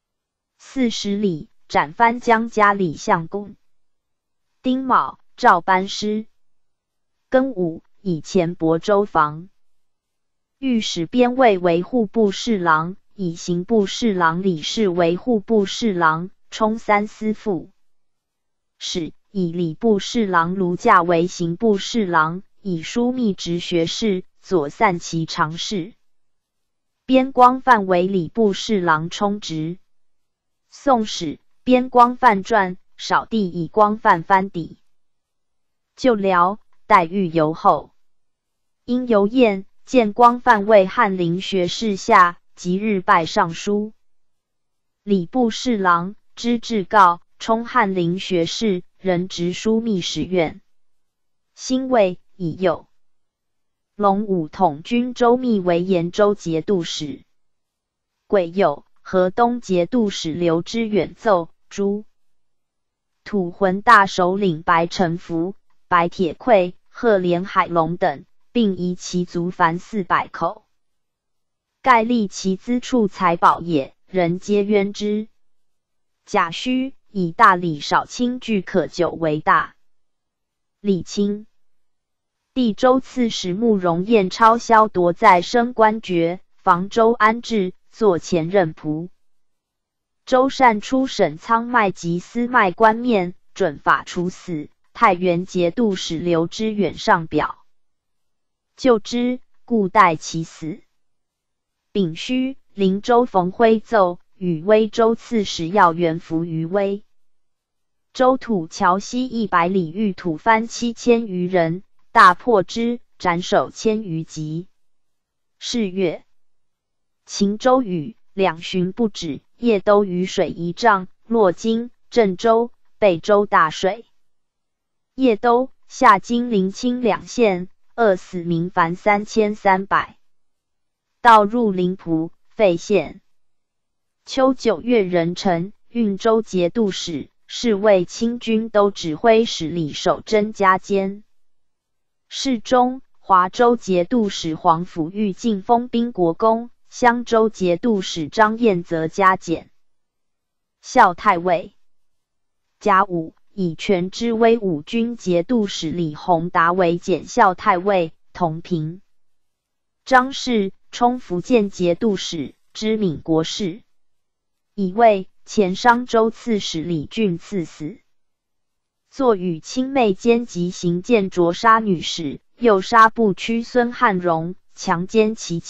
40里，斩藩江家李相公。丁卯，赵班师。庚午，以前亳州防御史边尉为户部侍郎，以刑部侍郎李氏为户部侍郎，充3司副使，以礼部侍郎卢驾为刑部侍郎，以枢密直学士，左散骑常侍。边光范为礼部侍郎充职。宋史边光范传，少帝以光范藩邸。就辽，待遇尤厚。因游宴，见光范为翰林学士下，即日拜尚书。礼部侍郎知制告，充翰林学士，任直枢密使院。辛未，以右龙武统军州密为延州节度使。癸酉，河东节度使刘知远奏，诸土浑大首领白承福、白铁馈、贺连海龙等，并夷其族凡400口。盖立其资处财宝也，人皆冤之。贾诩以大理少卿俱可久为大。李清地州刺史慕容彦超萧夺在升官爵，防州安置，作前任仆。周善出审仓麦及私卖官面，准法处死。太原节度使刘知远上表就之，故待其死。丙戌，灵州冯辉奏，与威州刺史要元服于威。州土桥西100里遇土藩7000余人，大破之，斩首1000余级。是月，秦州雨，2旬不止，夜都雨水1丈，洛津、郑州、贝州大水。叶都、下金陵清2县，饿死民凡3300。盗入临蒲、费县。秋9月壬辰，运州节度使、侍卫清军都指挥使李守贞加监。世中，华州节度使黄甫玉进封宾国公，襄州节度使张彦则加减。校太尉。甲午，以权知威武军节度使李弘达为检校太尉，同平。张氏充福建节度使，知闽国事。乙未，前商州刺史李俊赐死。作与亲妹奸及行见灼杀女使，诱杀部区孙汉荣，强奸其妻，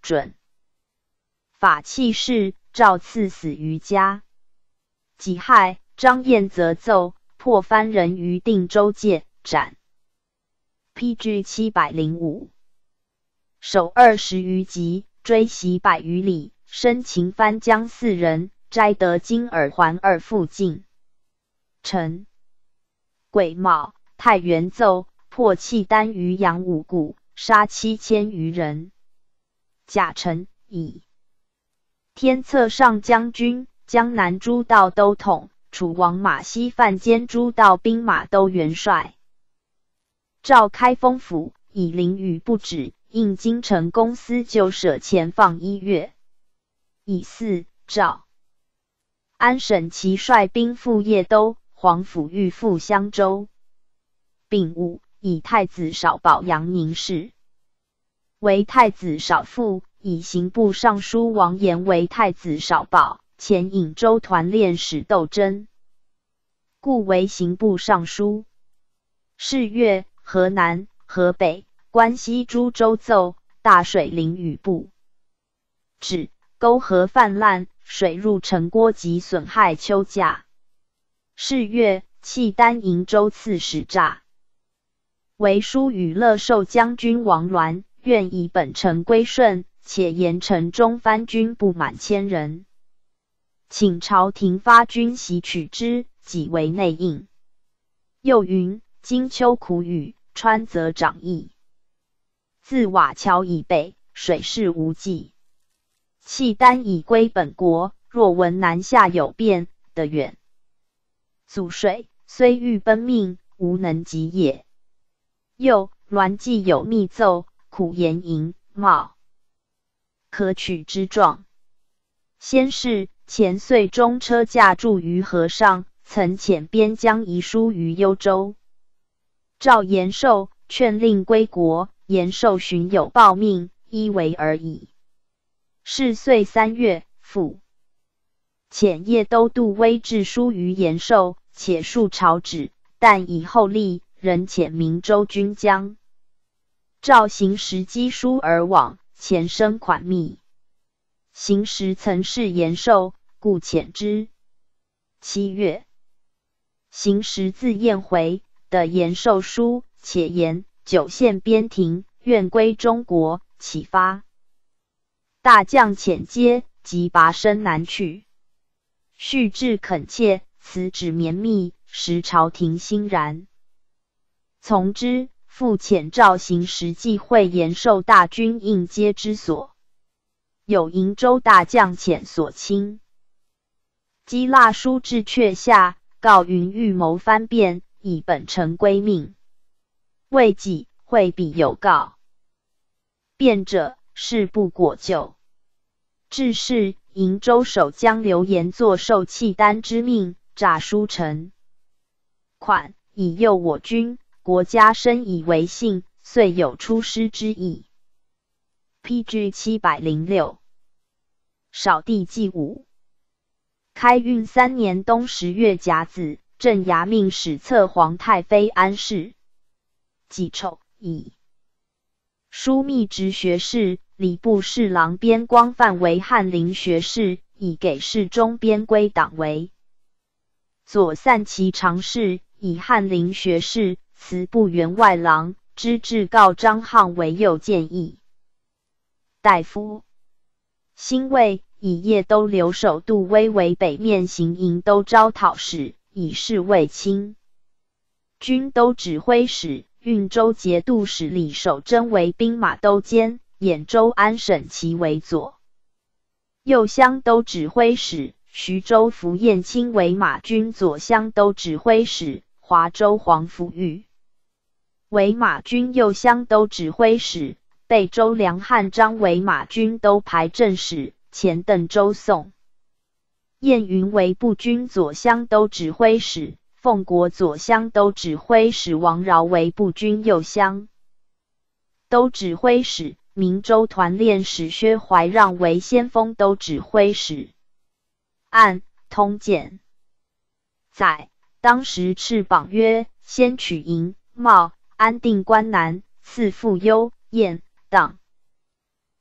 准。法器事，诏赐死于家。己亥，张彦则奏破藩人于定州界，斩。PG 705。首20余集，追袭100余里，生擒藩将4人，摘得金耳环2副镜。臣癸卯，太原奏破契丹于阳武谷，杀7000余人。甲辰，乙天策上将军、江南诸道都统、楚王马希范兼诸道兵马都元帅。诏开封府，以淋雨不止，应京城公司就舍钱放1月。乙巳，诏安审其率兵赴邺都，皇甫豫赴襄州。丙午，以太子少保阳宁氏为太子少傅，以刑部尚书王延为太子少保，前颍州团练使窦真，故为刑部尚书。是月，河南、河北、关西诸州奏大水淋雨不止，沟河泛滥，水入城郭及损害丘架。是月，契丹瀛州刺史诈为书与乐寿将军王鸾，愿以本城归顺，且言城中藩军不满1000人，请朝廷发军袭取之，己为内应。又云：金秋苦雨，川泽长溢，自瓦桥以北，水势无际。契丹已归本国，若闻南下有变，得远阻水，虽欲奔命，无能及也。又栾既有密奏，苦言营茂可取之状。先是，前岁中车驾驻于河上，曾遣边疆遗书于幽州。诏延寿，劝令归国，延寿寻有报命，依为而已。是岁3月，复遣邺都督威致书于延寿，且述朝旨，但以后立，仍遣明州军将。诏行时积书而往，前生款密。行时曾是延寿，故遣之。7月，行时自燕回，得延寿书，且言9县边庭，愿归中国，启发。大将遣接，即拔身南去。续至恳切，此旨绵密，使朝廷欣然。从之，复遣诏行时际会延寿大军应接之所。有瀛州大将遣所亲击蜡书至阙下，告云欲谋藩变，以本城归命。未几，会彼有告。变者，事不果就。至是，瀛州守将刘延作受契丹之命，诈书臣款，以诱我军。国家深以为信，遂有出师之意。PG 706。少帝纪武。开运3年冬10月甲子，镇衙命史册皇太妃安氏。己丑，以枢密直学士、礼部侍郎边光范为翰林学士，以给事中边归党为左散骑常侍，以翰林学士、祠部员外郎，知制告张沆为右谏议大夫。辛未，以邺都留守杜威为北面行营都招讨使，以示卫青。军都指挥使、运州节度使李守贞为兵马都监，兖州安审其为左右乡都指挥使，徐州符彦卿为马军左乡都指挥使，华州黄甫玉为马军右乡都指挥使，贝州梁汉章为马军都排政使，前邓州宋燕云为步军左乡都指挥使，奉国左乡都指挥使王饶为步军右乡都指挥使，明州团练使薛怀让为先锋都指挥使。按通鉴载，当时敕榜曰：先取营、茂、安定关南，次复幽、燕、党。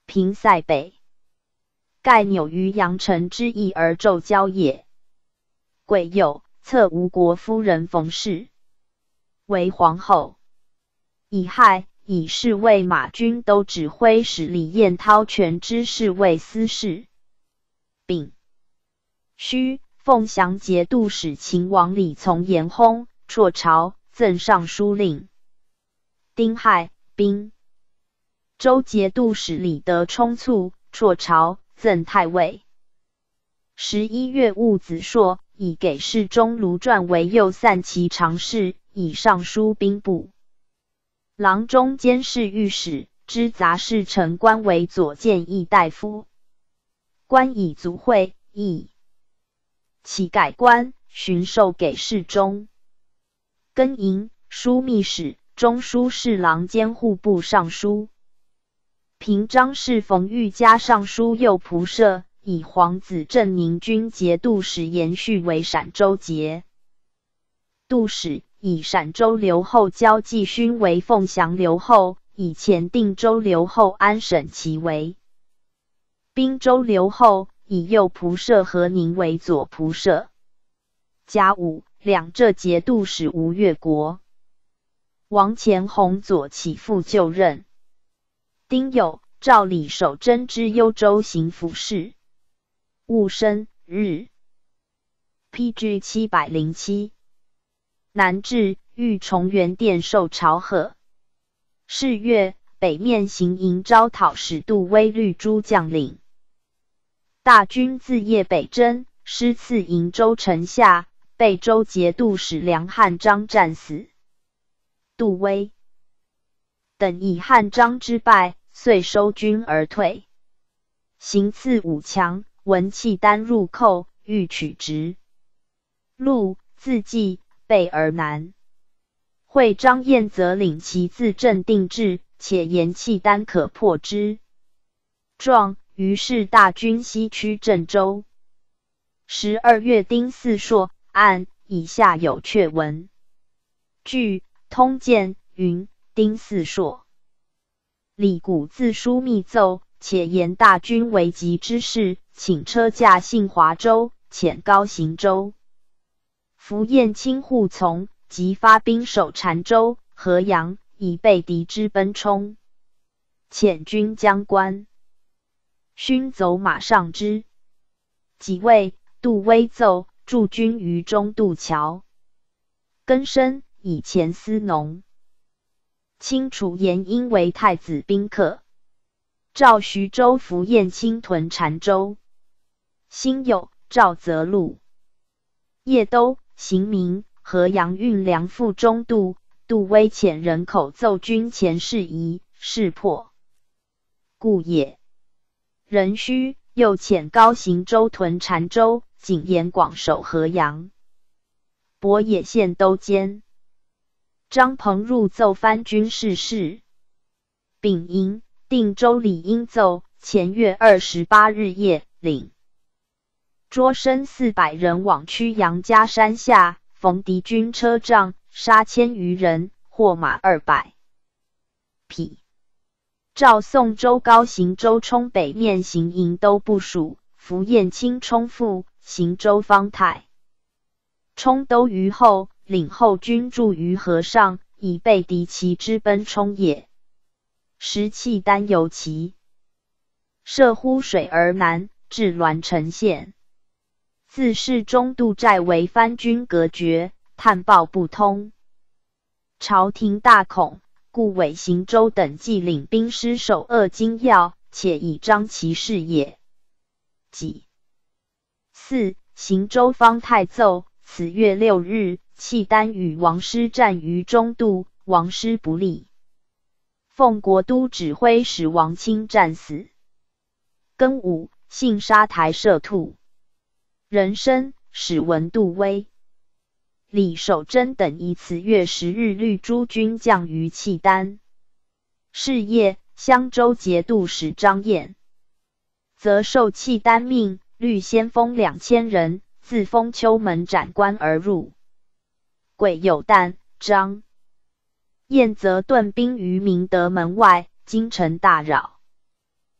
平塞北，盖纽于阳城之役而骤交也。癸酉，册吴国夫人冯氏为皇后。乙亥，以侍卫马军都指挥使李彦涛权知侍卫司事。丙戌，凤翔节度使秦王李从严薨，辍朝，赠尚书令。丁亥，兵州节度使李德充卒，辍朝，赠太尉。11月戊子朔，以给事中卢传为右散骑常侍，以尚书兵部郎中监视御史，知杂事丞官为左谏议大夫。官以卒会，议起改官，巡授给事中。庚寅，枢密使、中书侍郎兼户部尚书。平章事冯玉加尚书右仆射，以皇子镇宁军节度使延续为陕州节度使，以陕州留后焦继勋为凤翔留后，以前定州留后安审其为滨州留后，以右仆射何宁为左仆射。甲午，两浙节度使吴越国王钱弘左起复就任。丁酉，诏李守贞之幽州行府事。戊申日 ，PG 707。南至，御崇元殿受朝贺。是月，北面行营招讨使杜威律诸将领。大军自夜北征，师次营州城下，被州节度使梁汉章战死。杜威等以汉章之败，遂收军而退。行刺武强，闻契丹入寇，欲取直路，自济，备而南。会张燕则领其自镇定制，且言契丹可破之。状，于是大军西趋郑州。12月丁巳朔，按以下有阙文。据通鉴云：丁巳朔，李谷自书密奏，且言大军为急之事，请车驾幸华州，遣高行州。符彦卿护从，即发兵守澶州、河阳，以备敌之奔冲。遣军将关，勋走马上之。己未，杜威奏，驻军于中渡桥。庚申，以前司农。清楚延因为太子宾客。诏徐州符彦卿屯澶州。辛酉，诏泽路、叶都、行明、河阳运粮赴中渡，杜威遣人口奏军前事宜，事破，故也。壬戌，又遣高行州屯澶州，景延广守河阳。博野县都监张鹏入奏藩军事事。丙寅，定州理应奏，前月28日夜，领捉身400人往曲阳家山下，逢敌军车仗，杀1000余人，获马200匹。诏宋州高行州冲北面行营都部署，符彦卿冲赴，行州方太。冲都于后，领后军驻于河上，以备敌其之奔冲也。时契丹游骑，涉乎水而南，至栾城县。自是中渡寨为藩军隔绝，探报不通。朝廷大恐，故委行州等既领兵师守扼京要，且以彰其事也。己巳，行州方太奏，此月6日，契丹与王师战于中渡，王师不利。奉国都指挥使王钦战死。庚午，幸沙台射兔。壬申，使闻杜威、李守贞等以此月10日率诸军将于契丹。是夜，襄州节度使张燕则受契丹命，率先锋2000人，自封丘门斩关而入。癸酉旦，张燕则屯兵于明德门外，京城大扰。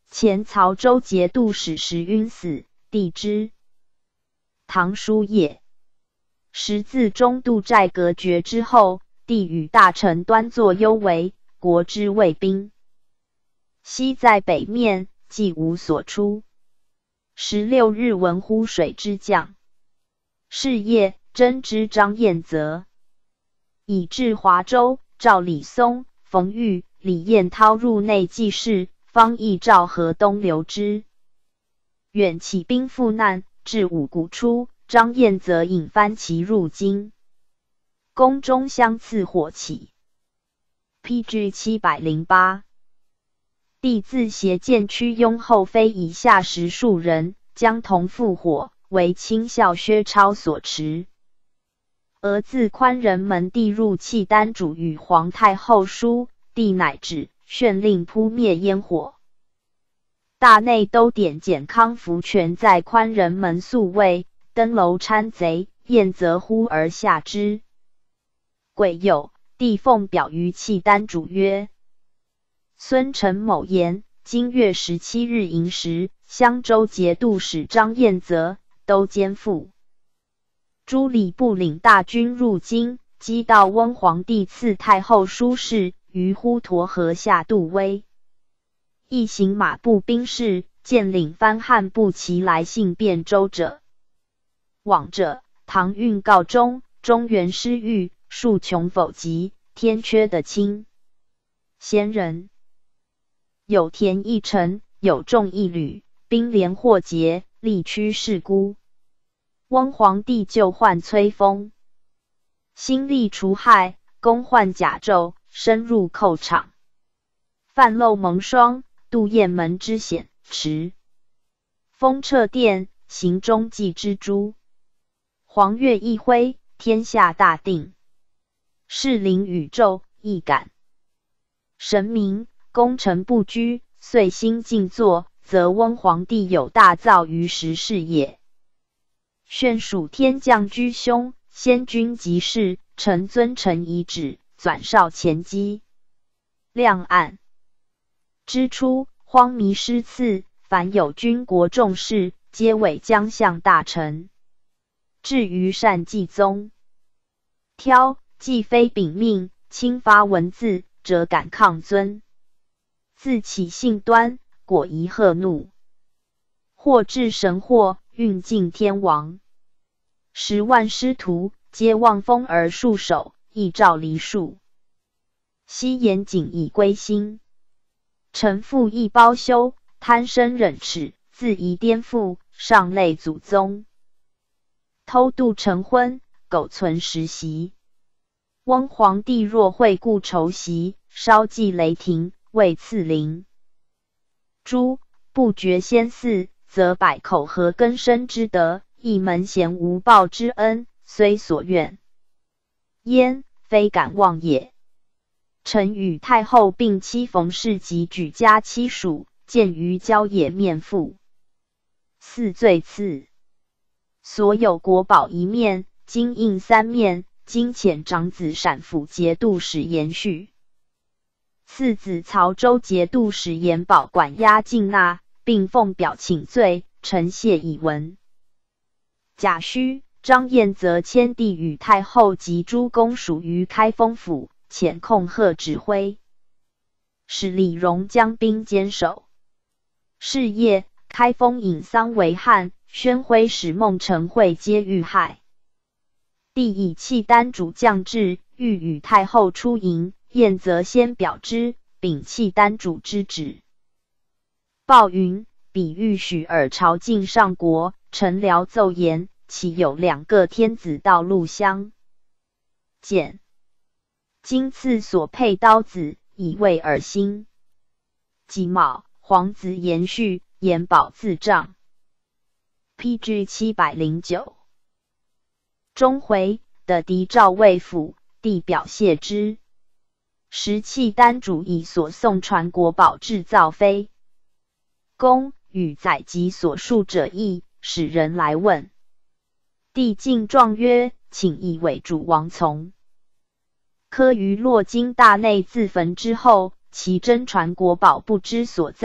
前曹州节度使石晕死，帝之。唐书也。时自中度寨隔绝之后，帝与大臣端坐幽为，国之卫兵。西在北面，既无所出。16日闻乎水之将。是夜，征之张彦泽。以至华州，召李松、冯玉、李彦涛入内记事，方议召河东留之。远起兵赴难，至五谷初，张彦泽引番骑入京，宫中相次火起。PG 708。帝自携荐区拥后妃以下10数人，将同复火，为亲校薛超所持。而自宽仁门帝入契丹主与皇太后书，帝乃旨宣令扑灭烟火。大内都点检康福全在宽仁门宿卫，登楼参贼，彦泽呼而下之。癸酉，帝奉表于契丹主曰：孙承某言，今月17日寅时，襄州节度使张彦泽都监副诸礼部领大军入京，击到温皇帝赐太后书事于滹沱河下杜威。一行马步兵士，见领番汉步骑来信汴州者。往者，唐运告中，中原失域，数穷否极，天缺的亲贤人。有田一城，有众一旅，兵连祸结，力屈势孤。温皇帝就唤崔丰，兴力除害，攻换甲胄，深入寇场，犯漏蒙霜，渡雁门之险池，封撤殿，行中计之诛。黄月一挥，天下大定。士灵宇宙，亦感神明，功臣不居，遂心静坐，则温皇帝有大造于时事也。宣属天降居兄，先君即事，臣遵臣遗旨，转少前机。亮暗之初，荒靡失次，凡有军国重事，皆委将相大臣。至于单纪宗，挑既非秉命，轻发文字，则敢抗尊。自起性端，果宜贺怒，或至神祸，运尽天王。10万师徒，皆望风而束手，亦召离数。昔言谨以归心，臣父亦包羞，贪生忍耻，自疑颠覆，上类祖宗。偷渡成婚，苟存实习。温皇帝若会故仇袭，稍记雷霆，为赐灵。诸不绝先嗣，则百口和根生之德，一门贤无报之恩，虽所愿焉，非敢忘也。臣与太后并妻冯氏及举家妻属，见于郊野面父。4罪次。所有国宝一面，金印3面，今遣长子陕府节度使延续。次子曹州节度使延保管押进纳，并奉表请罪，臣谢以闻。甲戌，张彦泽迁帝与太后及诸公属于开封府，遣控贺指挥，使李荣将兵坚守。是夜，开封引丧为汉，宣徽使孟承惠皆遇害。帝以契丹主将至，欲与太后出营，彦泽先表之，秉契丹主之旨。报云：彼欲许尔朝觐上国，臣僚奏言，岂有2个天子到陆乡？简今赐所佩刀子，以慰尔心。己卯，皇子延续，延保自杖。PG 709。中回的嫡诏魏府，帝表谢之。时契丹主以所送传国宝制造非公，与载籍所述者异，使人来问。帝进状曰：请以为主王从。科于洛京大内自焚之后，其真传国宝不知所在，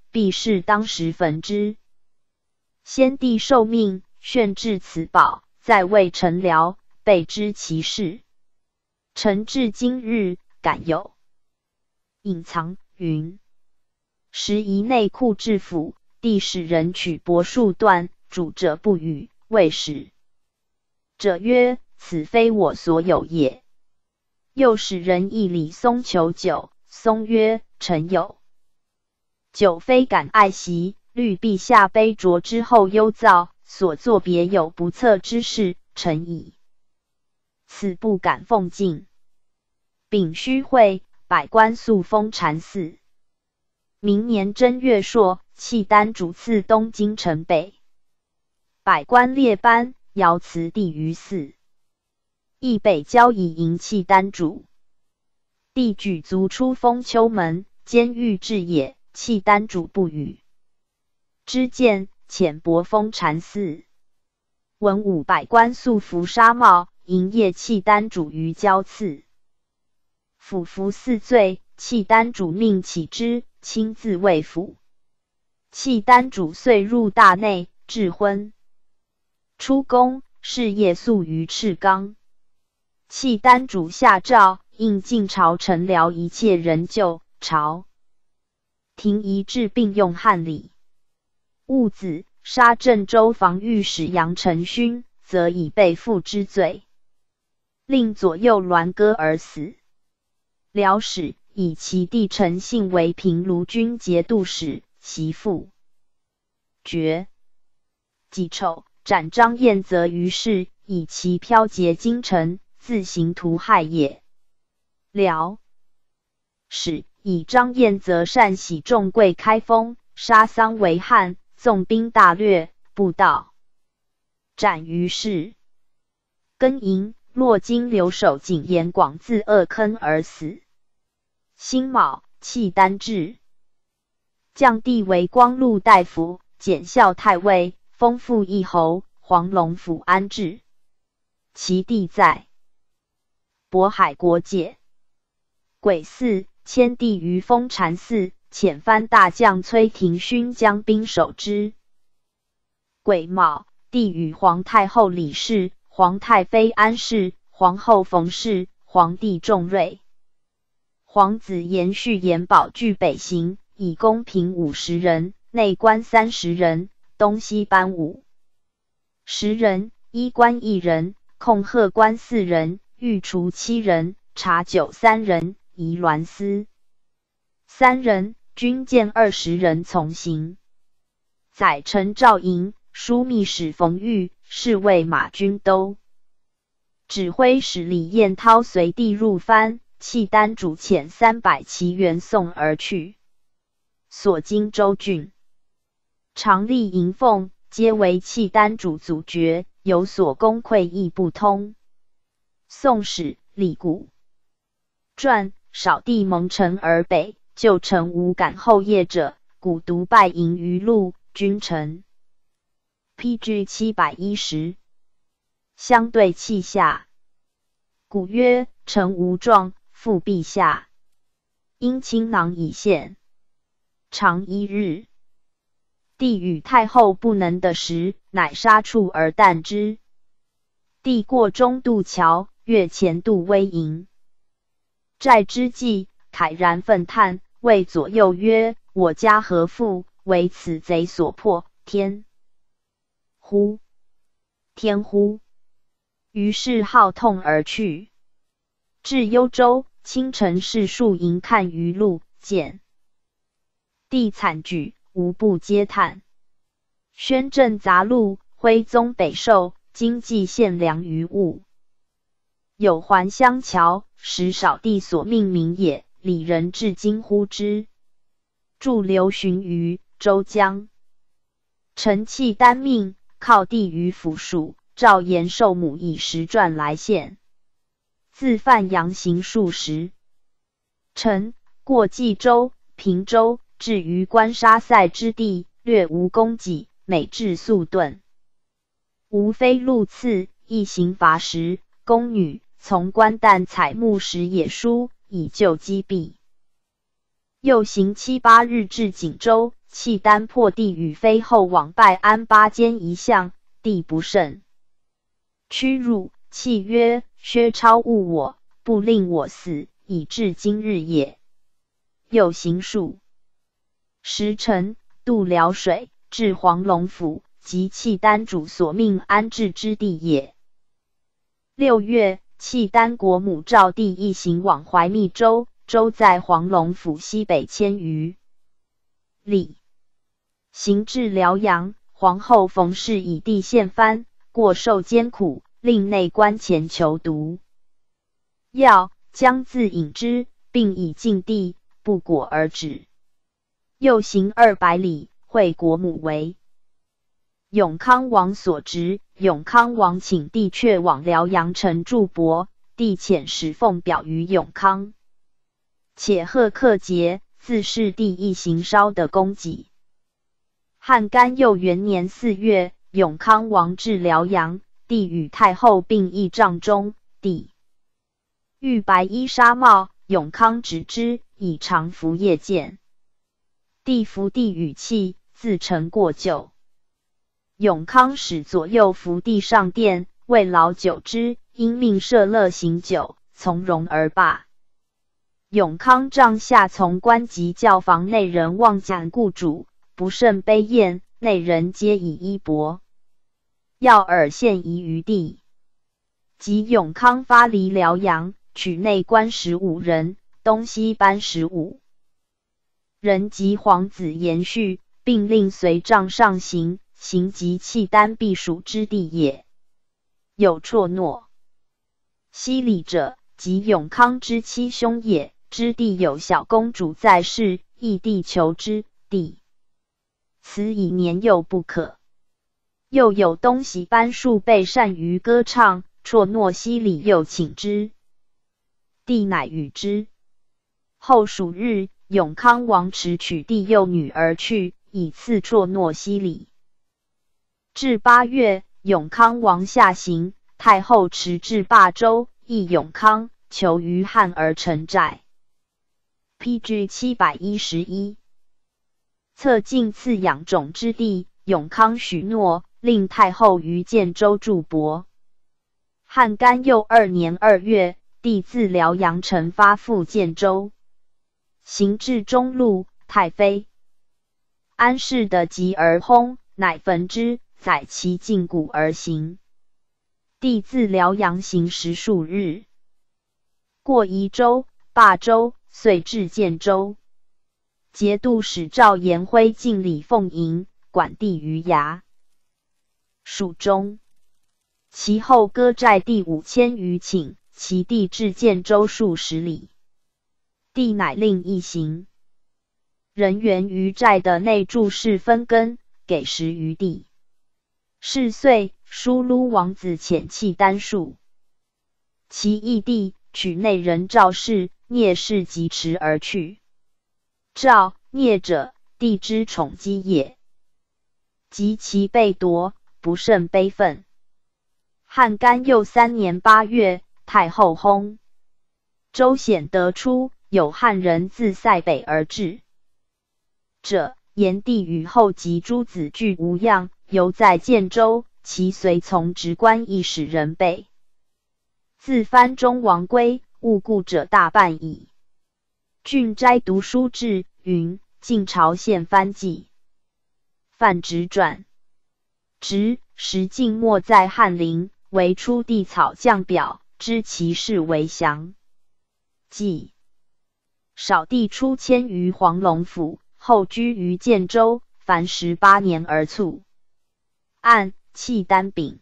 必是当时焚之。先帝受命，炫至此宝，在位臣僚，备知其事。臣至今日，敢有隐藏云。时移内库至府，帝使人取帛数段，主者不语，谓使者曰：“此非我所有也。”又使人诣李松求酒，松曰：“臣有酒，非敢爱惜，虑陛下杯酌之后忧躁，所作别有不测之事，臣以此不敢奉进。”丙戌会，百官素封禅寺。明年正月朔，契丹主赐东京城北，百官列班，遥辞帝于寺。邑北郊以迎契丹主。帝举卒出封丘门，监狱至也，契丹主不语。知见，遣帛封禅寺。文武百官素服纱帽，迎谒契丹主于交次。府服4罪，契丹主命起之，亲自卫府。契丹主遂入大内，至昏。出宫，事业宿于赤冈。契丹主下诏，应晋朝臣僚一切人就朝廷一致并用汉礼。戊子，杀郑州防御使杨承勋，则以被父之罪，令左右栾歌而死。辽使以其弟陈信为平卢军节度使，其父绝。己丑，斩张彦泽于市，以其剽劫京城，自行屠害也。辽使以张彦泽善喜众贵开封，杀丧为汉，纵兵大掠，不道斩于市。庚寅，洛京留守景延广自恶坑而死。辛卯，契丹至，降帝为光禄大夫，检校太尉，封复义侯，黄龙府安置。其地在渤海国界。癸巳，迁帝于封禅寺，遣藩大将崔廷勋将兵守之。癸卯，帝与皇太后李氏、皇太妃安氏、皇后冯氏、皇帝重瑞、皇子延续延保据北行，以宫嫔50人，内官30人，东西班50人，衣冠1人，控贺官4人，御厨7人，茶酒3人，仪鸾司3人，军舰20人从行。载臣赵莹、枢密使冯玉、侍卫马军都指挥使李彦涛随帝入藩，契丹主遣300骑援送而去。所经州郡，常立迎奉，皆为契丹主阻绝，有所功溃亦不通。宋史李谷传，少帝蒙尘而北，旧臣无敢后业者，古独败营于路，君臣 PG 710。相对契下。古曰：臣无状，复陛下。因亲囊以献。常1日。帝与太后不能得时，乃杀处而啖之。帝过中渡桥，越前渡威营。寨之际，慨然愤叹，谓左右曰：我家何复，为此贼所迫，天乎！天乎！于是号痛而去。至幽州，清晨士庶迎看于路，见帝惨举，无不嗟叹。宣政杂录，徽宗北狩，经济献粮于物。有还乡桥，实少帝所命名也，里人至今呼之。驻留寻于周江。臣契丹命，靠帝于府署，诏延寿母以10传来献。自范阳行数十。臣过冀州、平州，至于关沙塞之地，略无供给，每至宿顿。无非路次，一行乏食，宫女从官旦采木石野蔬，以救饥毙。又行7、8日至锦州， 契丹破地与妃后往拜安巴间一向，帝不甚屈辱，泣曰：薛超误我，不令我死，以至今日也。又行数时辰，渡辽水，至黄龙府，即契丹主所命安置之地也。6月，契丹国母赵帝一行往怀密州，州在黄龙府西北千余里。行至辽阳，皇后冯氏以地献藩，过受艰苦，令内官前求毒药，将自饮之，并以禁地，不果而止。又行200里，会国母为永康王所执，永康王请帝却往辽阳城驻泊，帝遣使奉表于永康，且贺克节，自是帝一行烧的供给。汉干佑元年4月，永康王至辽阳，帝与太后并议帐中，帝欲白衣纱帽，永康止之，以常服夜见。帝服帝语气，自陈过旧。永康使左右伏地上殿，未劳久之，因命舍勒行酒，从容而罢。永康帐下从官及教坊内人望讲故主，不甚悲艳，内人皆以衣帛药饵献遗于帝。及永康发离辽阳，取内官15人，东西班15人及皇子延续，并令随帐上行，行及契丹避暑之地也。有绰诺西里者，即永康之妻兄也。之地有小公主在世，义帝求之，帝此以年幼不可。又有东西班数辈善于歌唱，绰诺西里又请之，帝乃与之。后数日，永康王持取帝幼女而去，以赐绰诺西里。至8月，永康王下行，太后持至霸州，诣永康，求于汉而陈寨。PG 711。策进赐养种之地，永康许诺，令太后于建州驻泊。汉干佑2年2月，帝自辽阳城发赴建州，行至中路，太妃安氏的疾而薨，乃焚之，载其胫骨而行。帝自辽阳行10数日，过宜州、霸州，遂至建州。节度使赵延辉敬礼奉迎，管地于衙署中。其后割寨地5000余顷，其地至建州数10里。帝乃令一行人员于寨的内住室分羹，给食于地。是岁，疏撸王子遣契丹戍其义地，取内人赵氏、聂氏疾驰而去。赵、聂者，帝之宠姬也。及其被夺，不甚悲愤。汉干佑3年8月，太后薨。周显得出，有汉人自塞北而至者，炎帝与后及诸子俱无恙，犹在建州，其随从直官亦使人备。自藩中王归，误故者大半矣。郡斋读书志云：晋朝献藩记。范直传。直时晋末在翰林，为出地草将表，知其事为详。记少帝出迁于黄龙府，后居于建州，凡18年而卒。按契丹丙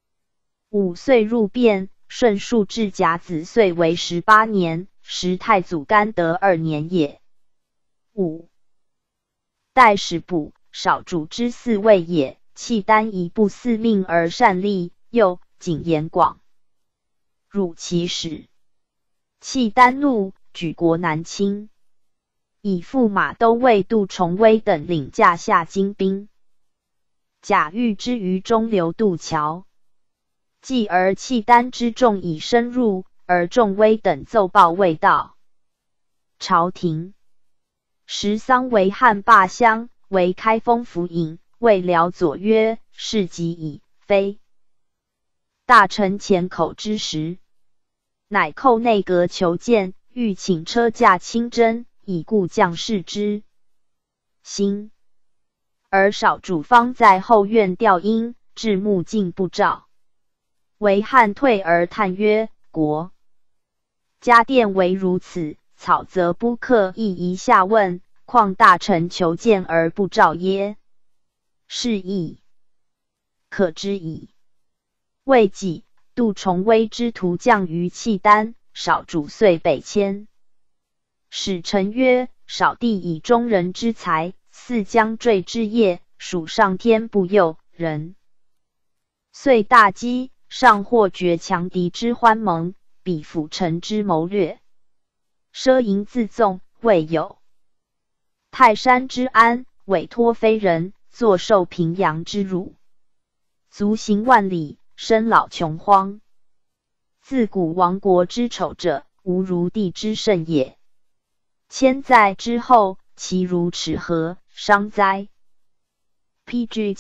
5岁入变，顺数至甲子岁为18年，时太祖干德2年也。5代使部少主之4位也。契丹以不嗣命而善立，又谨言广辱其使。契丹怒，举国南侵，以驸马都尉杜重威等领驾下金兵，贾遇之于中流渡桥。继而契丹之众已深入，而重威等奏报未到。朝廷时丧为汉霸乡， 为开封府尹，谓辽左曰：事急矣，非大臣前口之时。乃寇内阁求见，欲请车驾亲征，以故将士之心。而少主方在后院吊缨，至目镜不照。为汉退而叹曰：国家殿为如此，草则不克，亦宜下问，况大臣求见而不召耶？是亦可知矣。未几，杜重威之徒降于契丹，少主遂北迁。使臣曰：少帝以中人之才，似将坠之业，属上天不佑人。遂大饥，上获绝强敌之欢盟，比辅臣之谋略，奢淫自纵，未有泰山之安，委托非人，坐受平阳之辱，足行万里，生老穷荒。自古亡国之丑者，无如帝之盛也。千载之后，其如齿何，伤哉！PG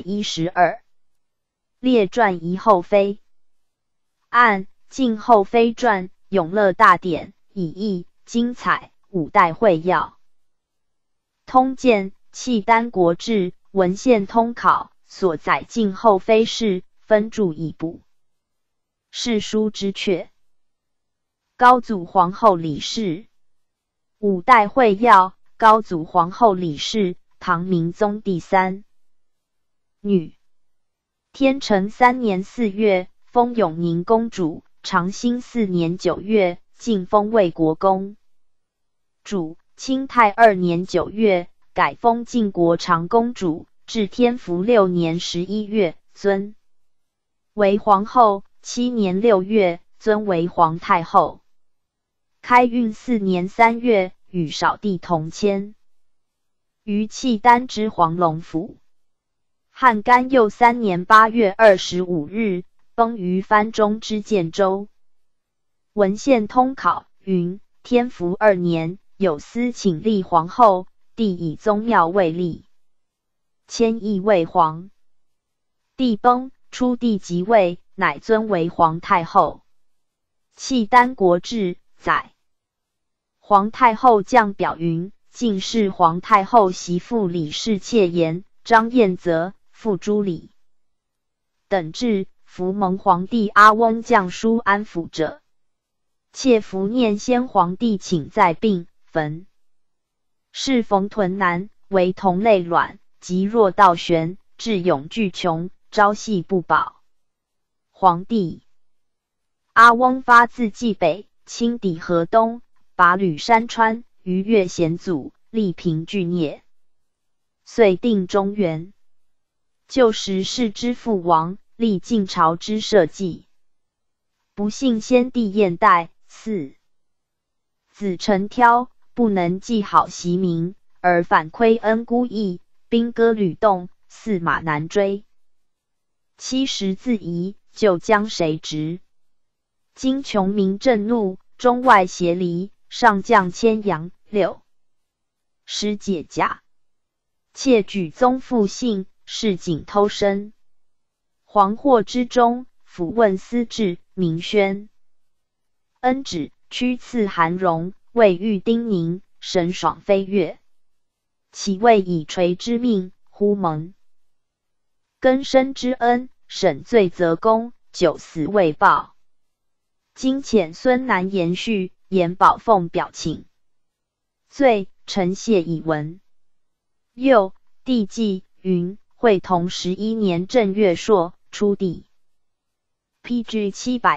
712列传遗后妃。按《晋后妃传》《永乐大典》以义精彩，五代会要。通鉴契丹国志文献通考所载晋后妃事分注一部。世书之阙。高祖皇后李氏。五代会要，高祖皇后李氏，唐明宗第三女。天成3年4月，封永宁公主；长兴4年9月，晋封魏国公主。清泰2年9月，改封晋国长公主。至天福6年11月，尊为皇后。7年6月，尊为皇太后。开运4年3月，与少帝同迁于契丹之黄龙府。汉干佑3年8月25日，崩于藩中之建州。文献通考云：天福2年，有司请立皇后，帝以宗庙未立，迁邑为皇。帝崩，初帝即位，乃尊为皇太后。契丹国志载，皇太后降表云：晋是皇太后媳妇李氏妾言，张彦泽、傅朱礼等至，伏蒙皇帝阿翁降书安抚者。妾伏念先皇帝请在病坟。适逢屯南，为同类卵，及若道玄，智勇俱穷，朝夕不保。皇帝阿翁发自冀北，亲抵河东，拔履山川，逾越险阻，力平巨孽，遂定中原。旧时世之父王，立晋朝之社稷。不幸先帝厌怠，嗣子承挑，不能继好袭名，而反窥恩孤义，兵戈屡动，驷马难追。妻时自疑，就将谁执？今穷民震怒，中外协离，上将牵羊六师解甲，窃举宗父姓，市井偷生。惶惑之中，抚问思治，明宣恩旨，驱赐韩荣，未遇丁宁，神爽飞跃。岂谓以垂之命，忽蒙根深之恩，审罪则公，久死未报。今遣孙南延续，言宝凤表请罪，臣谢以闻。又帝纪云：会同11年正月朔，出帝。PG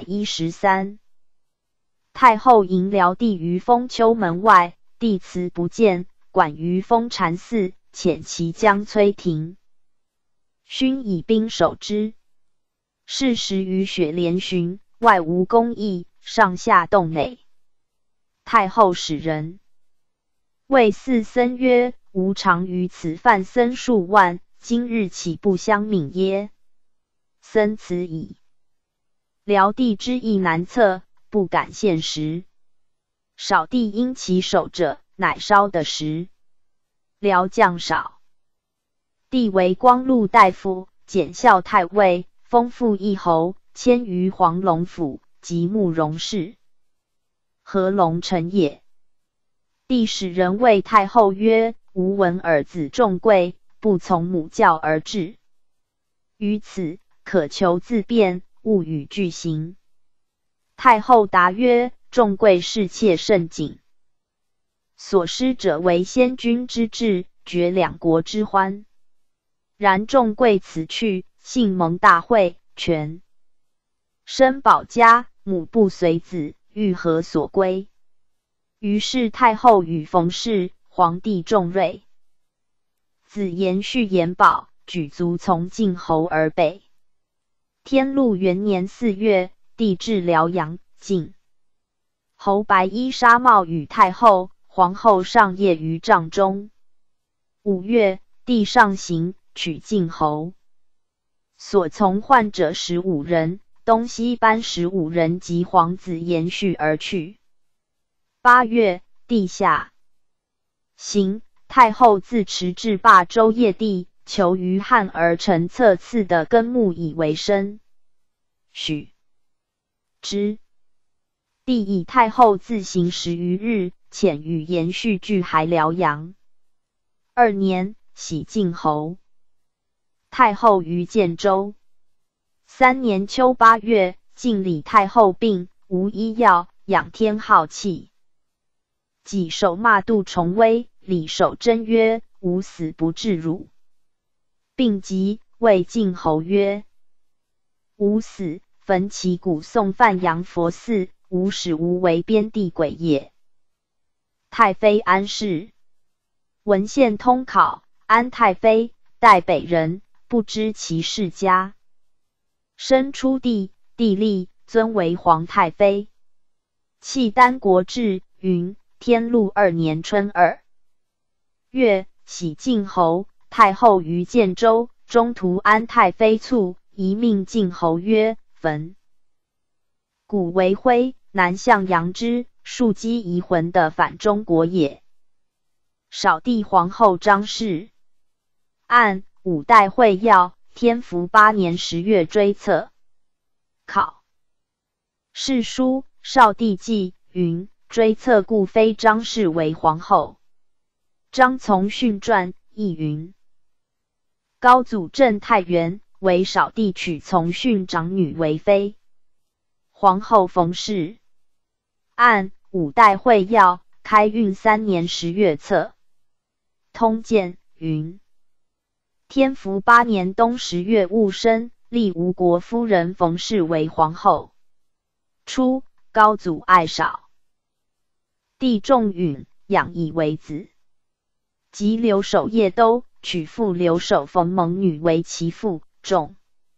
713。太后迎辽帝于封丘门外，帝辞不见，管于封禅寺，遣其将崔廷勋以兵守之。是时雨雪连旬，外无公义，上下动馁。太后使人谓四僧曰：吾常于此犯僧数万，今日岂不相悯耶？僧辞矣。辽帝之意难测，不敢现实。少帝因其守者，乃烧的食。辽将少， 帝为光禄大夫，检校太尉，封复义侯，迁于黄龙府，即慕容氏。何龙臣也。帝使人谓太后曰：吾闻尔子重贵，不从母教而治，于此可求自辩，勿与俱行。太后答曰：重贵侍妾甚谨，所施者为先君之志，绝两国之欢。然重贵此去，幸蒙大惠，全身保家，母不随子，欲何所归？于是太后与冯氏、皇帝重瑞子延续延保，举族从晋侯而北。天禄元年4月，帝至辽阳，晋侯白衣纱帽与太后、皇后上谒于帐中。5月，帝上行，取晋侯所从患者15人，东西班15人及皇子延续而去。8月，帝下行，太后自持至霸州邺地，求于汉而陈策赐的根木以为生，许之。帝以太后自行10余日，遣与延续俱还辽阳。2年，徙晋侯。太后于建州。3年秋8月，晋李太后病，无医药，仰天好气。己手骂杜重威，李守贞曰：吾死不至汝。病疾，谓晋侯曰：吾死，焚其骨送范阳佛寺，吾使吾为边地鬼也。太妃安氏。文献通考，安太妃，代北人，不知其世家。生出帝，帝立，尊为皇太妃。契丹国志云：天禄2年春2月，徙晋侯。太后于建州，中途安太妃卒，宜命晋侯曰：焚骨为灰，南向阳之，庶几遗魂的反中国也。少帝皇后张氏。按5代会要，天福8年10月追册。考世书少帝纪云：追册故非张氏为皇后。张从训传亦云：高祖正太元，为少帝娶从训长女为妃。皇后冯氏。按5代会要，开运3年10月册。通鉴云：天福8年冬10月戊申，立吴国夫人冯氏为皇后。初，高祖爱少帝重允，养以为子。及留守邺都，娶妇留守冯蒙女为其妇，重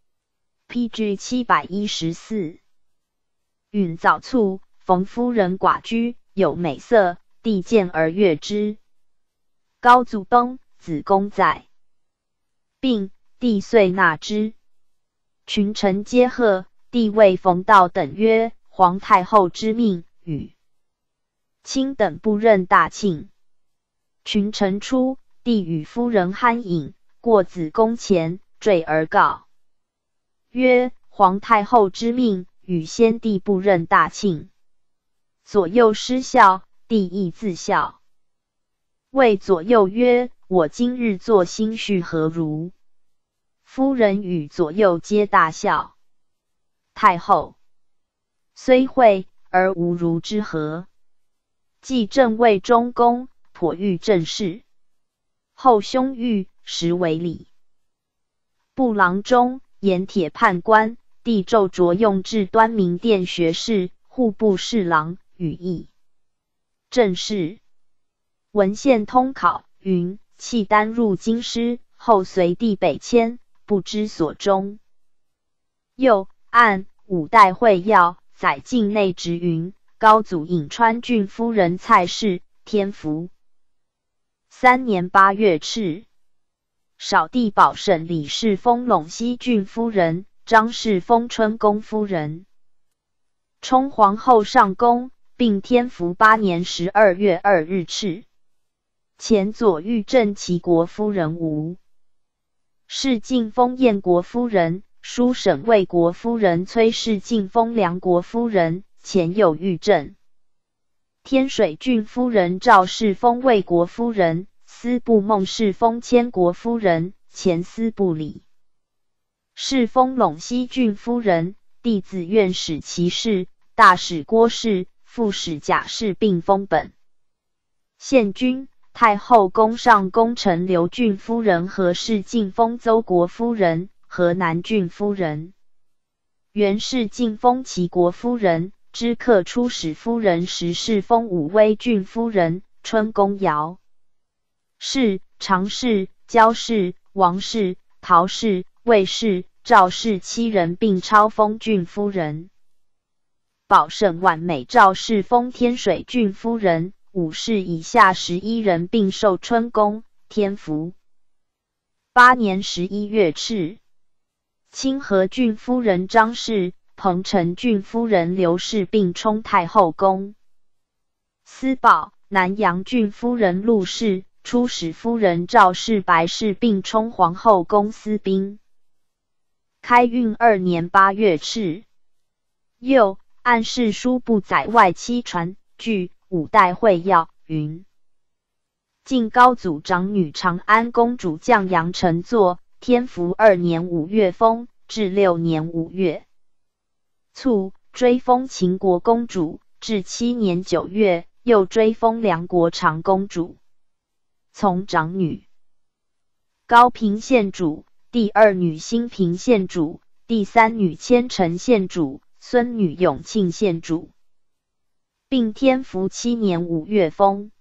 PG 714。允早卒，冯夫人寡居，有美色，帝见而悦之。高祖崩，子公在，病，帝遂纳之。群臣皆贺，帝谓冯道等曰：皇太后之命，与卿等不任大庆。群臣出，帝与夫人酣饮，过子宫前，坠而告曰：皇太后之命，与先帝不任大庆。左右失笑，帝亦自笑。谓左右曰：我今日作心绪何如？夫人与左右皆大笑。太后虽会，而无如之何。既正位中宫，颇欲政事。后兄御，实为礼。部郎中、盐铁判官，帝奏擢用至端明殿学士、户部侍郎，羽翼政事。文献通考云：契丹入京师，后随帝北迁，不知所终。又按5代会要，载境内直云：高祖颍川郡夫人蔡氏，天福3年8月敕。少帝保圣李氏封陇西郡夫人，张氏封春宫夫人。充皇后上宫，并天福8年12月2日敕。前左御正齐国夫人吴世晋封燕国夫人，书省魏国夫人崔氏晋封梁国夫人，前有御证。天水郡夫人赵氏封魏国夫人，司部孟氏封千国夫人，前司部里。世封陇西郡夫人，弟子院使齐氏、大使郭氏、副使贾氏并封本县君。太后宫上宫陈留郡夫人何氏晋封邹国夫人，河南郡夫人。袁氏晋封齐国夫人，知客出使夫人石氏封武威郡夫人，春宫姚氏、常氏、焦氏、王氏、陶氏、魏氏、赵氏7人并超封郡夫人。保圣万美赵氏封天水郡夫人，武氏以下11人并受春宫、天福。8年11月敕，清河郡夫人张氏、彭城郡夫人刘氏并充太后宫。司保南阳郡夫人陆氏、出使夫人赵氏、白氏并充皇后宫司兵。开运2年8月敕，又按事书部载外戚传据5代会要云：晋高祖长女长安公主降阳城坐，天福2年5月封，至6年5月卒，追封秦国公主，至7年9月，又追封梁国长公主。从长女高平县主，第2女兴平县主，第3女千城县主，孙女永庆县主，并天福7年5月封。